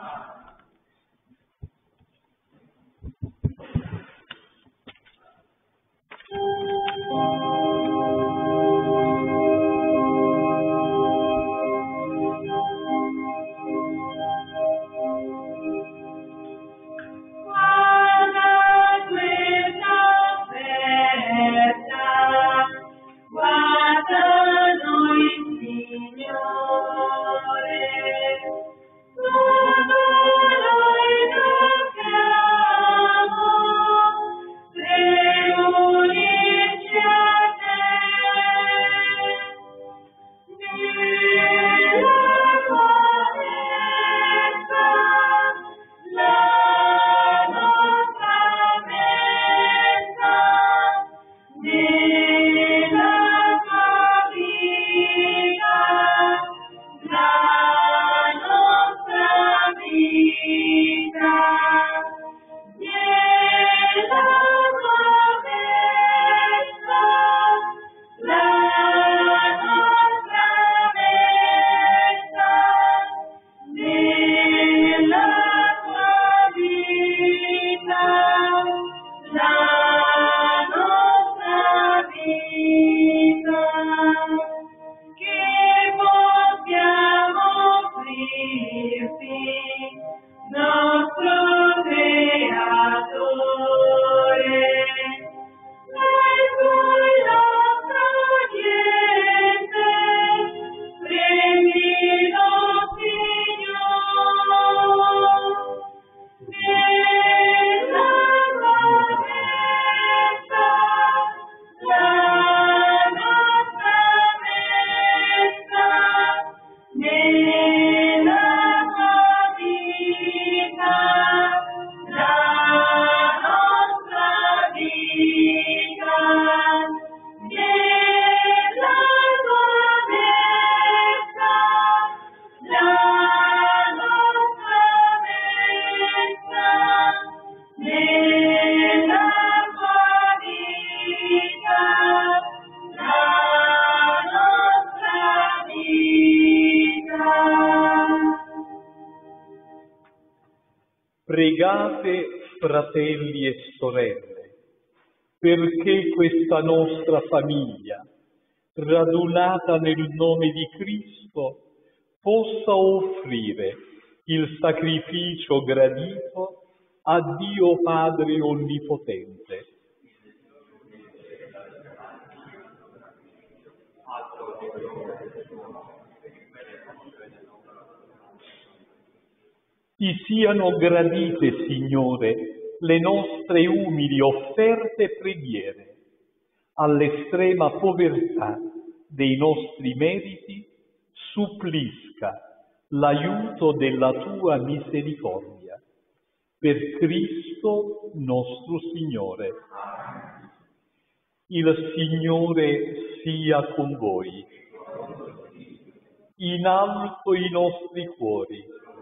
A: Pregate, fratelli e sorelle, perché questa nostra famiglia, radunata nel nome di Cristo, possa offrire il sacrificio gradito a Dio Padre Onnipotente. Ti siano gradite, Signore, le nostre umili offerte e preghiere. All'estrema povertà dei nostri meriti supplisca l'aiuto della Tua misericordia. Per Cristo nostro Signore. Il Signore sia con voi. In alto i nostri cuori.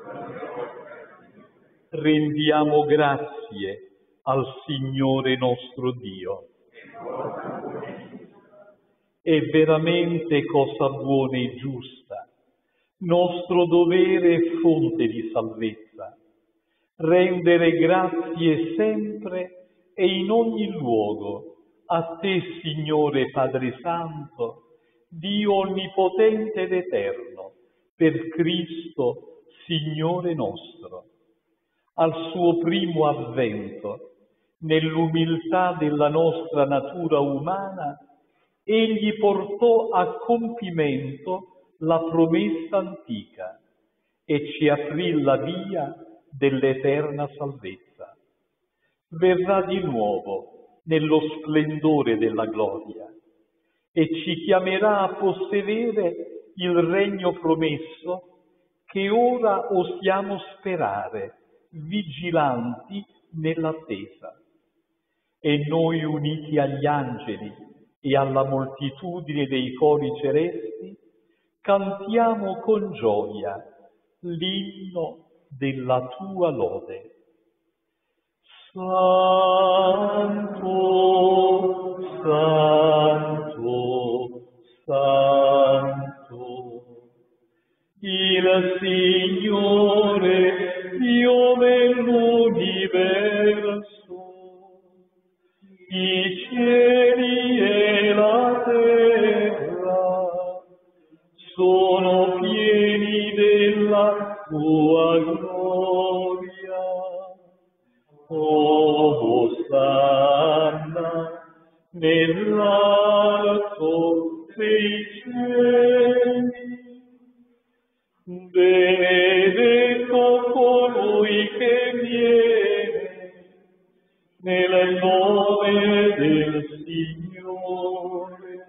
A: Rendiamo grazie al Signore nostro Dio. È veramente cosa buona e giusta, nostro dovere e fonte di salvezza, rendere grazie sempre e in ogni luogo a Te, Signore Padre Santo, Dio onnipotente ed eterno, per Cristo, Signore nostro. Al suo primo avvento, nell'umiltà della nostra natura umana, egli portò a compimento la promessa antica e ci aprì la via dell'eterna salvezza. Verrà di nuovo nello splendore della gloria e ci chiamerà a possedere il regno promesso che ora osiamo sperare, vigilanti nell'attesa. E noi, uniti agli angeli e alla moltitudine dei cori celesti, cantiamo con gioia l'inno della tua lode. Santo, Santo, Santo, il Signore, Dio dell'universo, i cieli e la terra sono pieni della tua gloria. Osanna nell'alto dei cieli. Benedetto colui che viene nel nome del Signore.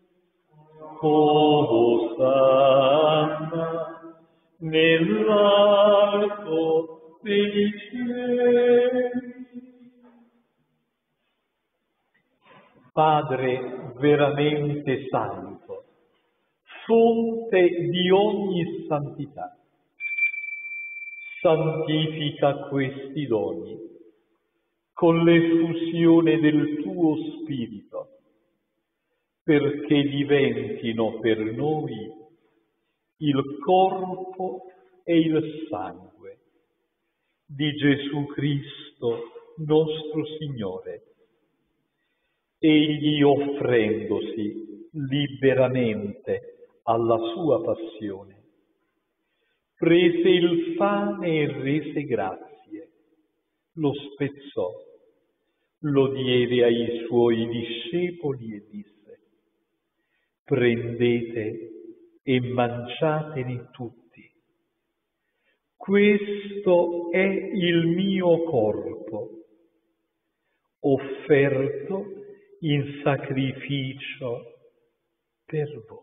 A: Osanna nell'alto dei cieli. Padre veramente santo, fonte di ogni santità, santifica questi doni con l'effusione del tuo Spirito, perché diventino per noi il corpo e il sangue di Gesù Cristo nostro Signore. Egli, offrendosi liberamente alla sua passione, prese il pane e rese grazie, lo spezzò, lo diede ai suoi discepoli e disse: prendete e mangiatene tutti. Questo è il mio corpo, offerto in sacrificio per voi.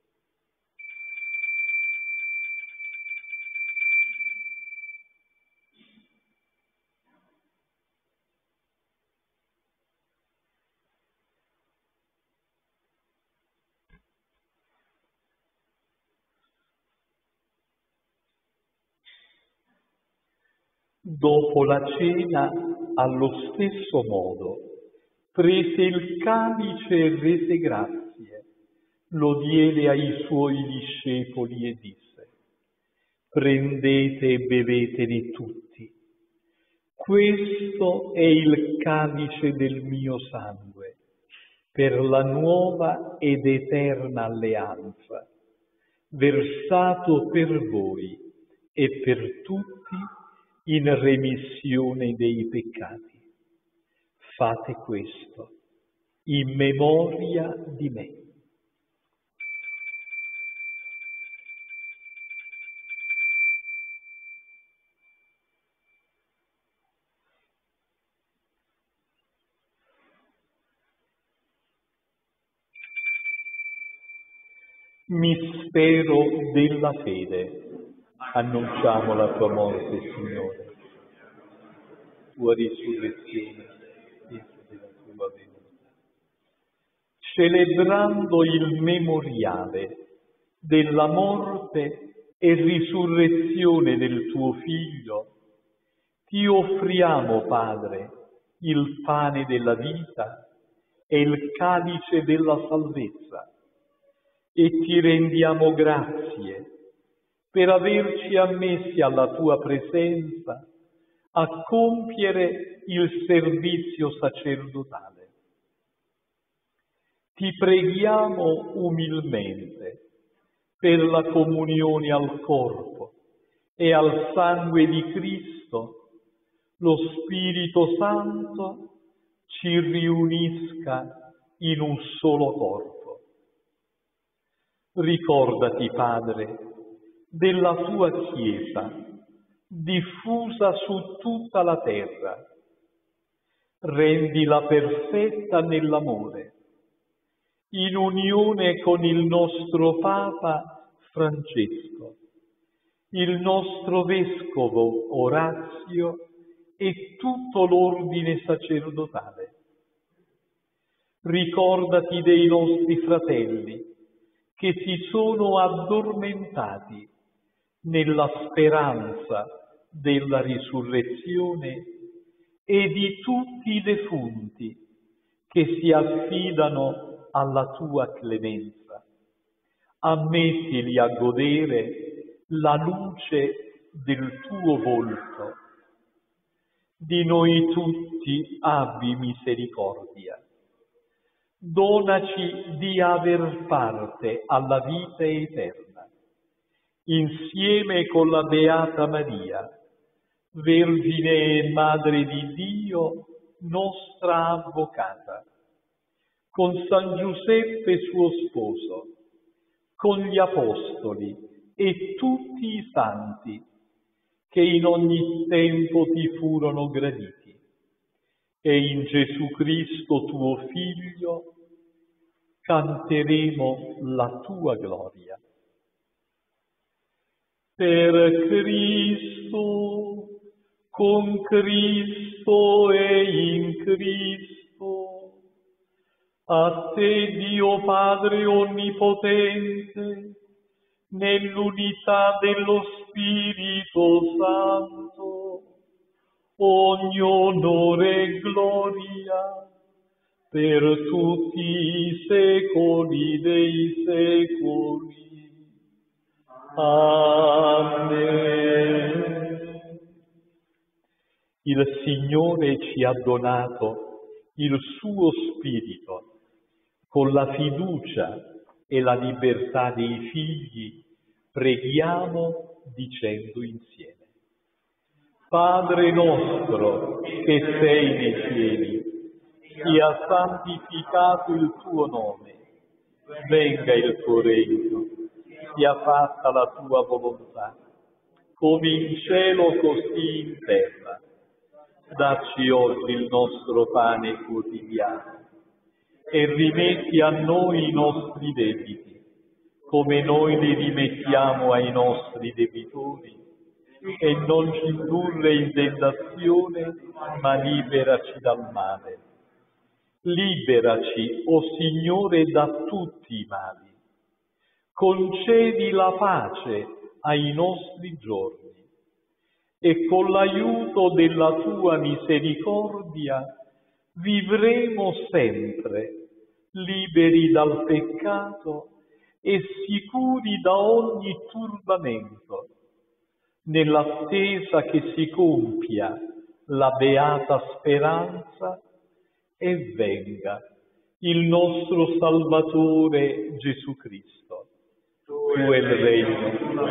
A: Dopo la cena, allo stesso modo, prese il calice e rese grazie, lo diede ai suoi discepoli e disse: prendete e bevetene tutti. Questo è il calice del mio sangue, per la nuova ed eterna alleanza, versato per voi e per tutti in remissione dei peccati. Fate questo in memoria di me. Mistero della fede. Annunciamo la tua morte, Signore, tua risurrezione e della tua venuta. Celebrando il memoriale della morte e risurrezione del tuo Figlio, ti offriamo, Padre, il pane della vita e il calice della salvezza, e ti rendiamo grazie per averci ammessi alla tua presenza a compiere il servizio sacerdotale. ti preghiamo umilmente per la comunione al corpo e al sangue di Cristo, lo Spirito Santo ci riunisca in un solo corpo. Ricordati, Padre, della tua Chiesa, diffusa su tutta la terra. Rendila perfetta nell'amore, in unione con il nostro Papa Francesco, il nostro Vescovo Orazio e tutto l'ordine sacerdotale. Ricordati dei nostri fratelli che si sono addormentati nella speranza della risurrezione e di tutti i defunti che si affidano alla tua clemenza. Ammettili a godere la luce del tuo volto. Di noi tutti abbi misericordia. Donaci di aver parte alla vita eterna, insieme con la Beata Maria, Vergine e Madre di Dio, nostra Avvocata, con San Giuseppe suo sposo, con gli Apostoli e tutti i santi che in ogni tempo ti furono graditi, e in Gesù Cristo tuo Figlio canteremo la tua gloria. Per Cristo, con Cristo e in Cristo, a te Dio Padre Onnipotente, nell'unità dello Spirito Santo, ogni onore e gloria per tutti i secoli dei secoli. Amen. Il Signore ci ha donato il suo Spirito con la fiducia e la libertà dei figli. Preghiamo dicendo insieme: Padre nostro che sei nei cieli, sia santificato il tuo nome, venga il tuo regno, sia fatta la tua volontà, come in cielo così in terra. Dacci oggi il nostro pane quotidiano e rimetti a noi i nostri debiti, come noi li rimettiamo ai nostri debitori, e non ci indurre in tentazione, ma liberaci dal male. Liberaci, o Signore, da tutti i mali. Concedi la pace ai nostri giorni e con l'aiuto della tua misericordia vivremo sempre liberi dal peccato e sicuri da ogni turbamento, nell'attesa che si compia la beata speranza e venga il nostro Salvatore Gesù Cristo. Tu è il regno,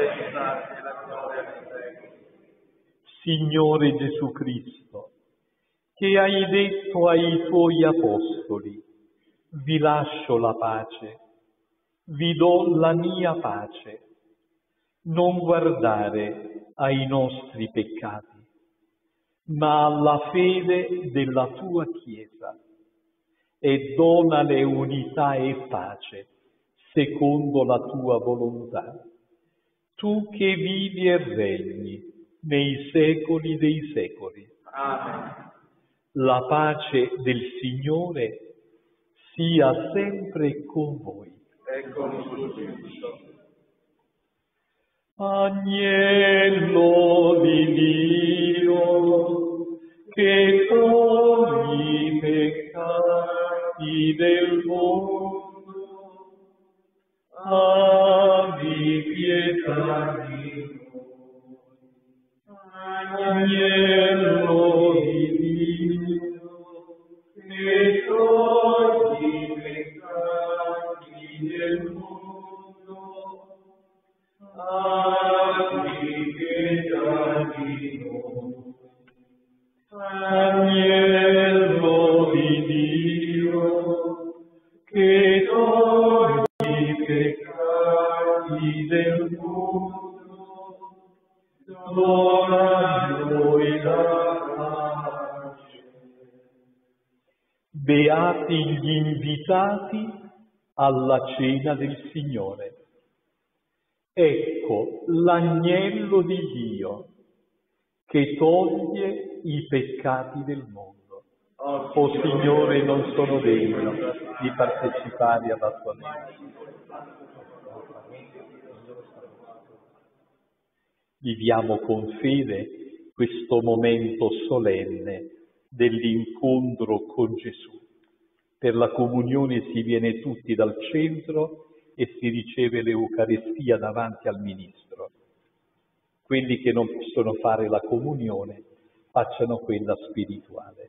A: Signore Gesù Cristo, che hai detto ai tuoi apostoli: vi lascio la pace, vi do la mia pace. Non guardare ai nostri peccati, ma alla fede della tua Chiesa, e donale unità e pace secondo la tua volontà. Tu che vivi e regni nei secoli dei secoli.
C: Amen.
A: La pace del Signore sia sempre con voi.
C: E con il suo Spirito.
A: Agnello di Dio, che togli i peccati del mondo, abbi pietà di noi. Agnello di Dio, che togli i peccati
C: abbi pietà di noi.
A: Agnello di Dio, che togli i peccati del mondo, dona a noi la pace. Beati gli invitati alla cena del Signore. Ecco l'agnello di Dio che toglie i peccati del mondo. O Signore, non sono degno di partecipare alla tua messa. Viviamo con fede questo momento solenne dell'incontro con Gesù. Per la comunione si viene tutti dal centro e si riceve l'Eucaristia davanti al ministro. Quelli che non possono fare la comunione facciano quella spirituale.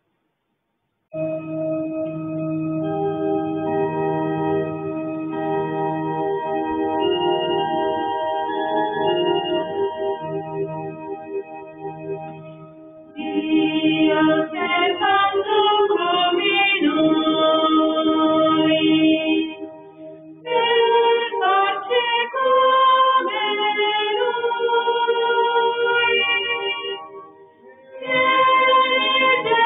D: Dio sei santo come noi, per farci come lui. Vieni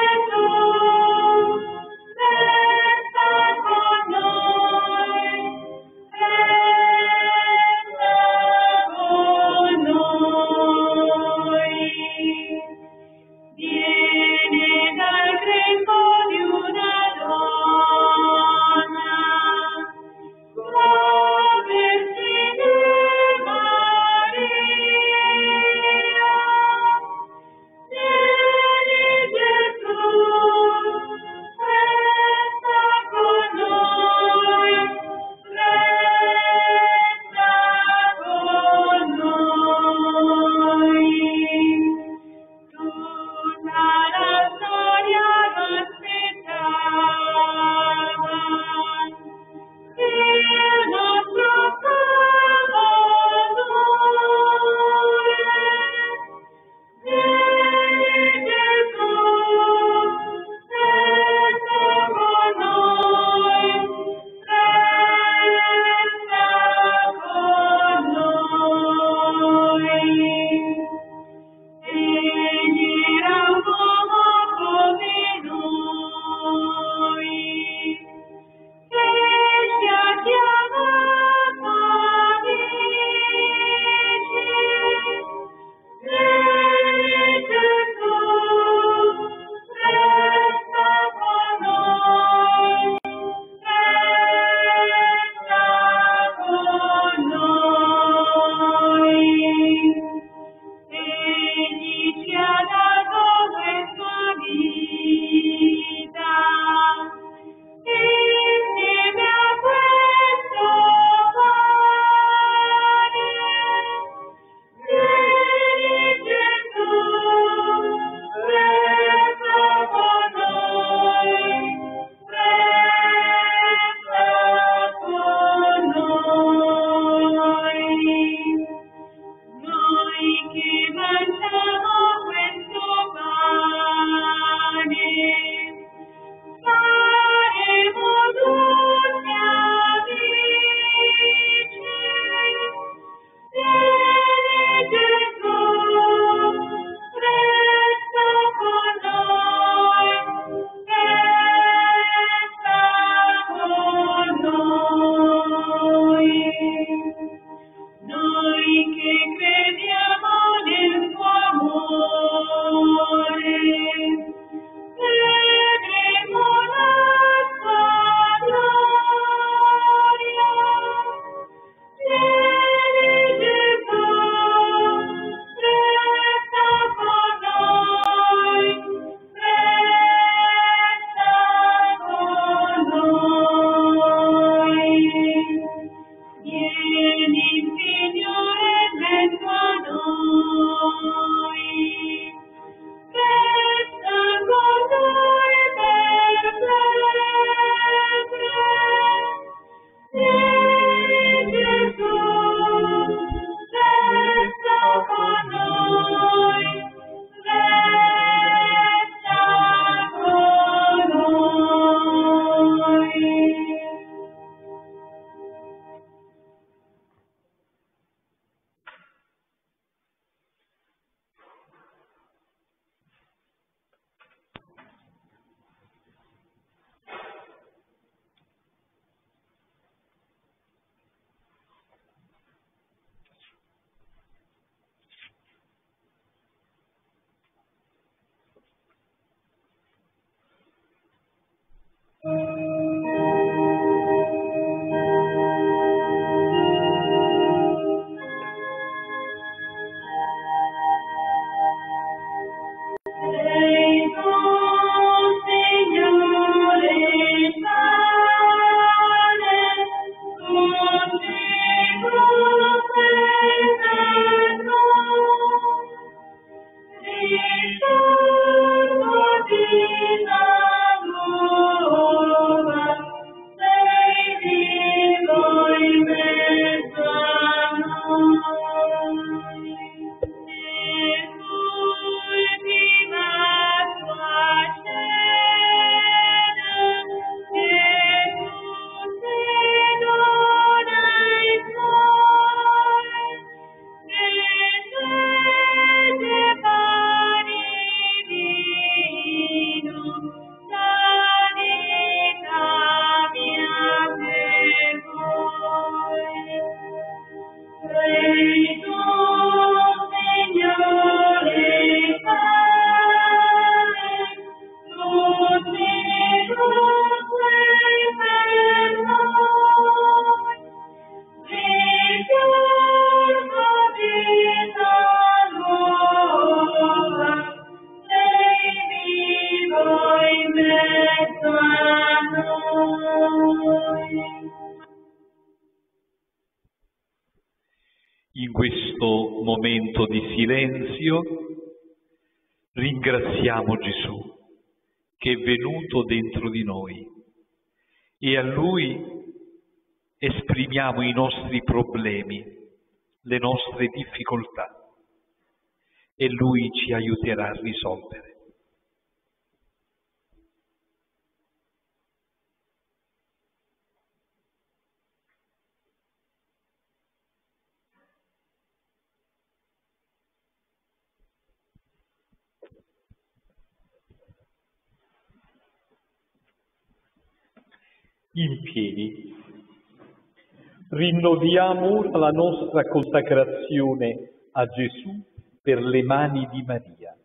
A: In questo momento di silenzio ringraziamo Gesù che è venuto dentro di noi e a Lui esprimiamo i nostri problemi, le nostre difficoltà e Lui ci aiuterà a risolvere. In piedi, rinnoviamo ora la nostra consacrazione a Gesù per le mani di Maria.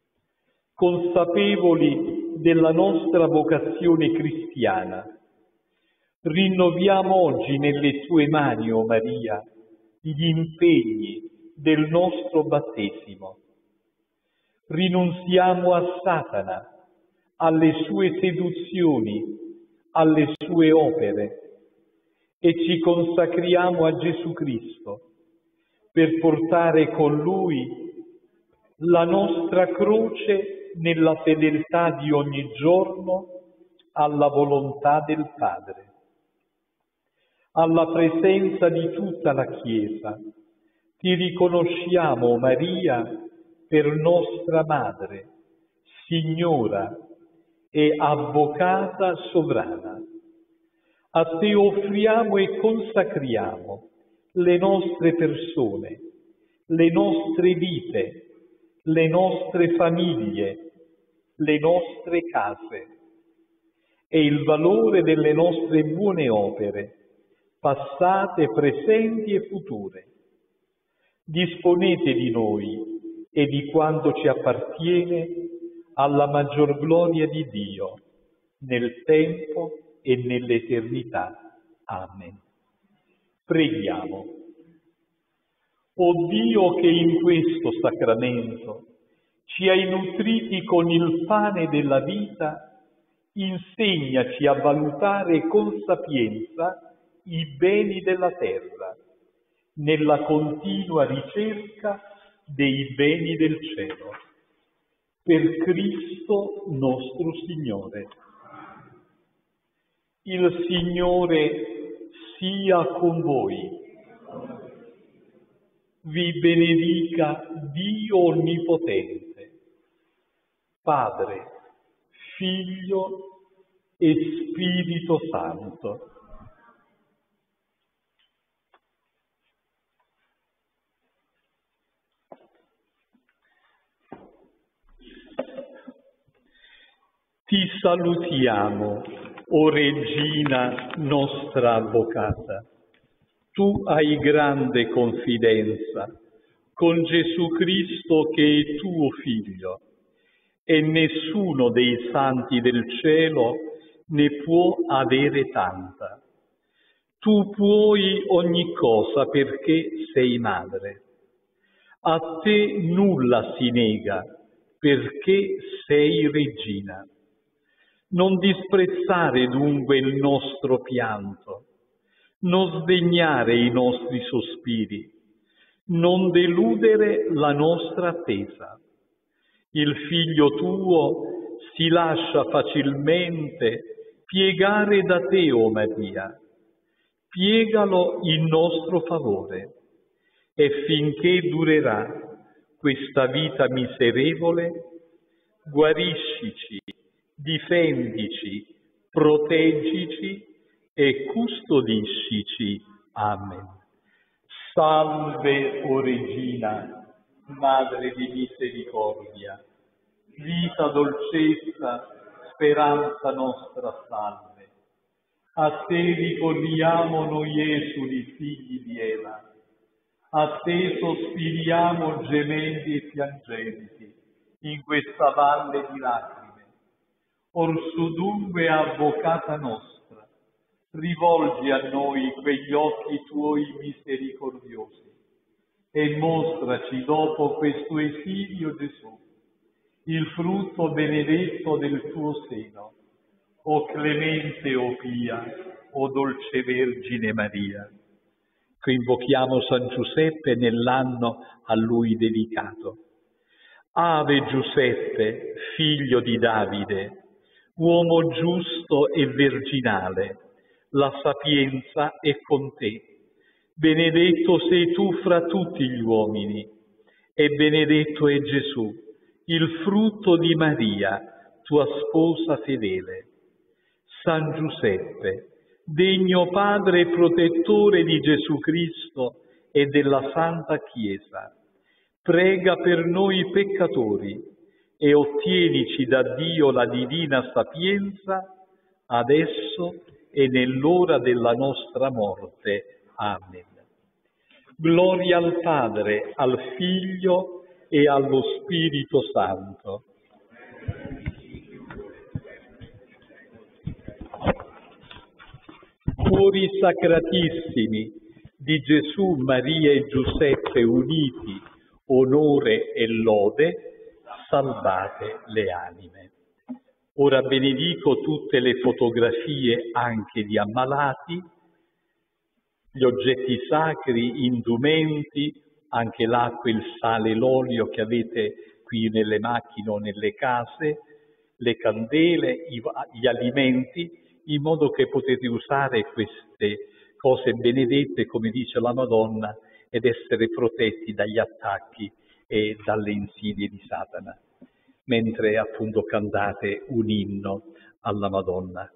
A: Consapevoli della nostra vocazione cristiana, rinnoviamo oggi nelle tue mani, o Maria, gli impegni del nostro battesimo. Rinunziamo a Satana, alle sue seduzioni, alle sue opere e ci consacriamo a Gesù Cristo per portare con Lui la nostra croce nella fedeltà di ogni giorno alla volontà del Padre. Alla presenza di tutta la Chiesa ti riconosciamo, Maria, per nostra Madre, Signora e Avvocata sovrana. A te offriamo e consacriamo le nostre persone, le nostre vite, le nostre famiglie, le nostre case e il valore delle nostre buone opere, passate, presenti e future. Disponete di noi e di quanto ci appartiene alla maggior gloria di Dio, nel tempo e nell'eternità. Amen. Preghiamo. O Dio che in questo sacramento ci hai nutriti con il pane della vita, insegnaci a valutare con sapienza i beni della terra, nella continua ricerca dei beni del cielo. Per Cristo nostro Signore. Il Signore sia con voi. Vi benedica Dio Onnipotente, Padre, Figlio e Spirito Santo. Ti salutiamo, o Regina nostra Avvocata. Tu hai grande confidenza con Gesù Cristo che è tuo Figlio, e nessuno dei santi del cielo ne può avere tanta. Tu puoi ogni cosa perché sei madre. A te nulla si nega perché sei regina. Non disprezzare dunque il nostro pianto, non sdegnare i nostri sospiri, non deludere la nostra attesa. Il Figlio tuo si lascia facilmente piegare da te, o Maria. Piegalo in nostro favore e finché durerà questa vita miserevole, guariscici, difendici, proteggici e custodiscici. Amen. Salve, o Regina, Madre di misericordia, vita, dolcezza, speranza nostra, salve. A te ricorriamo noi esuli, figli di Eva, a te sospiriamo gementi e piangenti in questa valle di lacrime. Orsù dunque, Avvocata nostra, rivolgi a noi quegli occhi tuoi misericordiosi e mostraci dopo questo esilio Gesù, il frutto benedetto del tuo seno, o clemente, o pia, o dolce Vergine Maria. che invochiamo San Giuseppe nell'anno a lui dedicato. Ave Giuseppe, figlio di Davide, uomo giusto e virginale, la sapienza è con te. Benedetto sei tu fra tutti gli uomini, e benedetto è Gesù, il frutto di Maria, tua sposa fedele. San Giuseppe, degno Padre e protettore di Gesù Cristo e della Santa Chiesa, prega per noi peccatori e ottienici da Dio la divina sapienza, adesso e nell'ora della nostra morte. Amen. Gloria al Padre, al Figlio e allo Spirito Santo. Cuori sacratissimi di Gesù, Maria e Giuseppe uniti, onore e lode, salvate le anime. Ora benedico tutte le fotografie anche di ammalati, gli oggetti sacri, indumenti, anche l'acqua, il sale, l'olio che avete qui nelle macchine o nelle case, le candele, gli alimenti, in modo che potete usare queste cose benedette, come dice la Madonna, ed essere protetti dagli attacchi e dalle insidie di Satana, mentre appunto cantate un inno alla Madonna.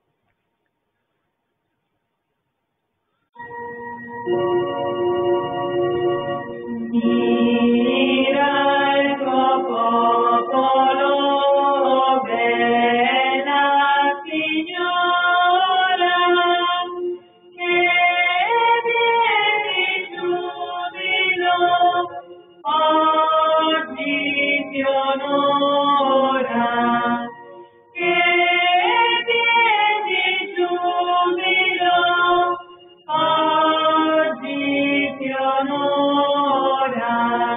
F: Mira il tuo popolo, bella Signora, che vieni giubilo, oggi ti onora, che vieni giubilo, oggi ti onora.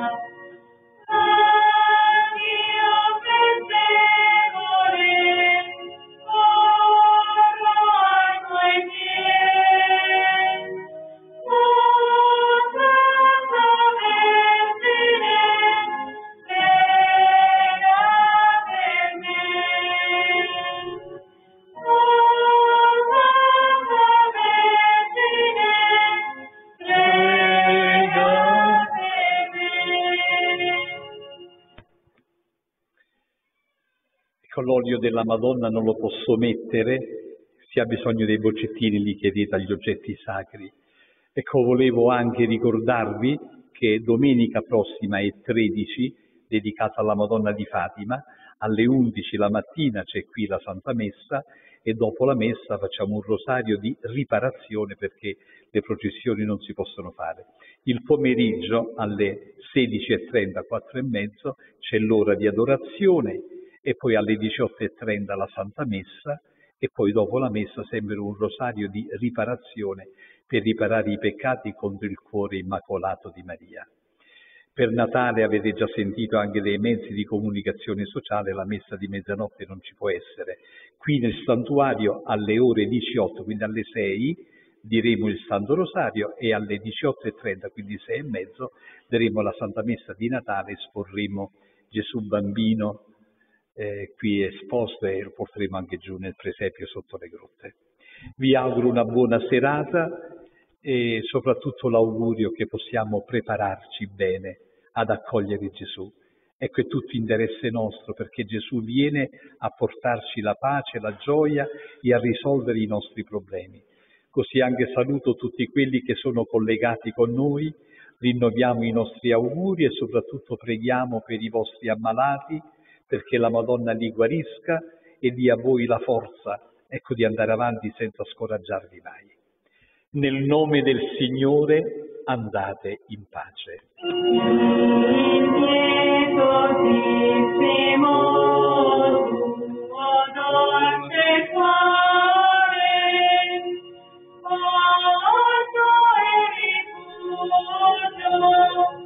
F: Dio pensevole, corro ai tuoi piedi, o Santa Vergine, prega per me. O Santa Vergine, prega per me.
A: Con l'olio della Madonna non lo posso mettere, se ha bisogno dei boccettini li chiedete agli oggetti sacri. Ecco, volevo anche ricordarvi che domenica prossima è tredici, dedicata alla Madonna di Fatima, alle undici la mattina c'è qui la Santa Messa e dopo la Messa facciamo un rosario di riparazione perché le processioni non si possono fare. Il pomeriggio alle sedici e trenta, quattro e mezzo, c'è l'ora di adorazione e poi alle diciotto e trenta la Santa Messa e poi dopo la Messa sempre un rosario di riparazione per riparare i peccati contro il cuore immacolato di Maria. Per Natale avete già sentito anche dei mezzi di comunicazione sociale, la messa di mezzanotte non ci può essere. Qui nel santuario alle ore diciotto, quindi alle sei, diremo il Santo Rosario e alle diciotto e trenta, quindi sei e mezzo, daremo la Santa Messa di Natale e esporremo Gesù Bambino eh, qui esposto e lo porteremo anche giù nel presepio sotto le grotte. Vi auguro una buona serata e soprattutto l'augurio che possiamo prepararci bene ad accogliere Gesù. Ecco, è tutto interesse nostro perché Gesù viene a portarci la pace, la gioia e a risolvere i nostri problemi. Così anche saluto tutti quelli che sono collegati con noi, rinnoviamo i nostri auguri e soprattutto preghiamo per i vostri ammalati perché la Madonna li guarisca e dia a voi la forza, ecco, di andare avanti senza scoraggiarvi mai. Nel nome del Signore andate in pace.
F: Oh,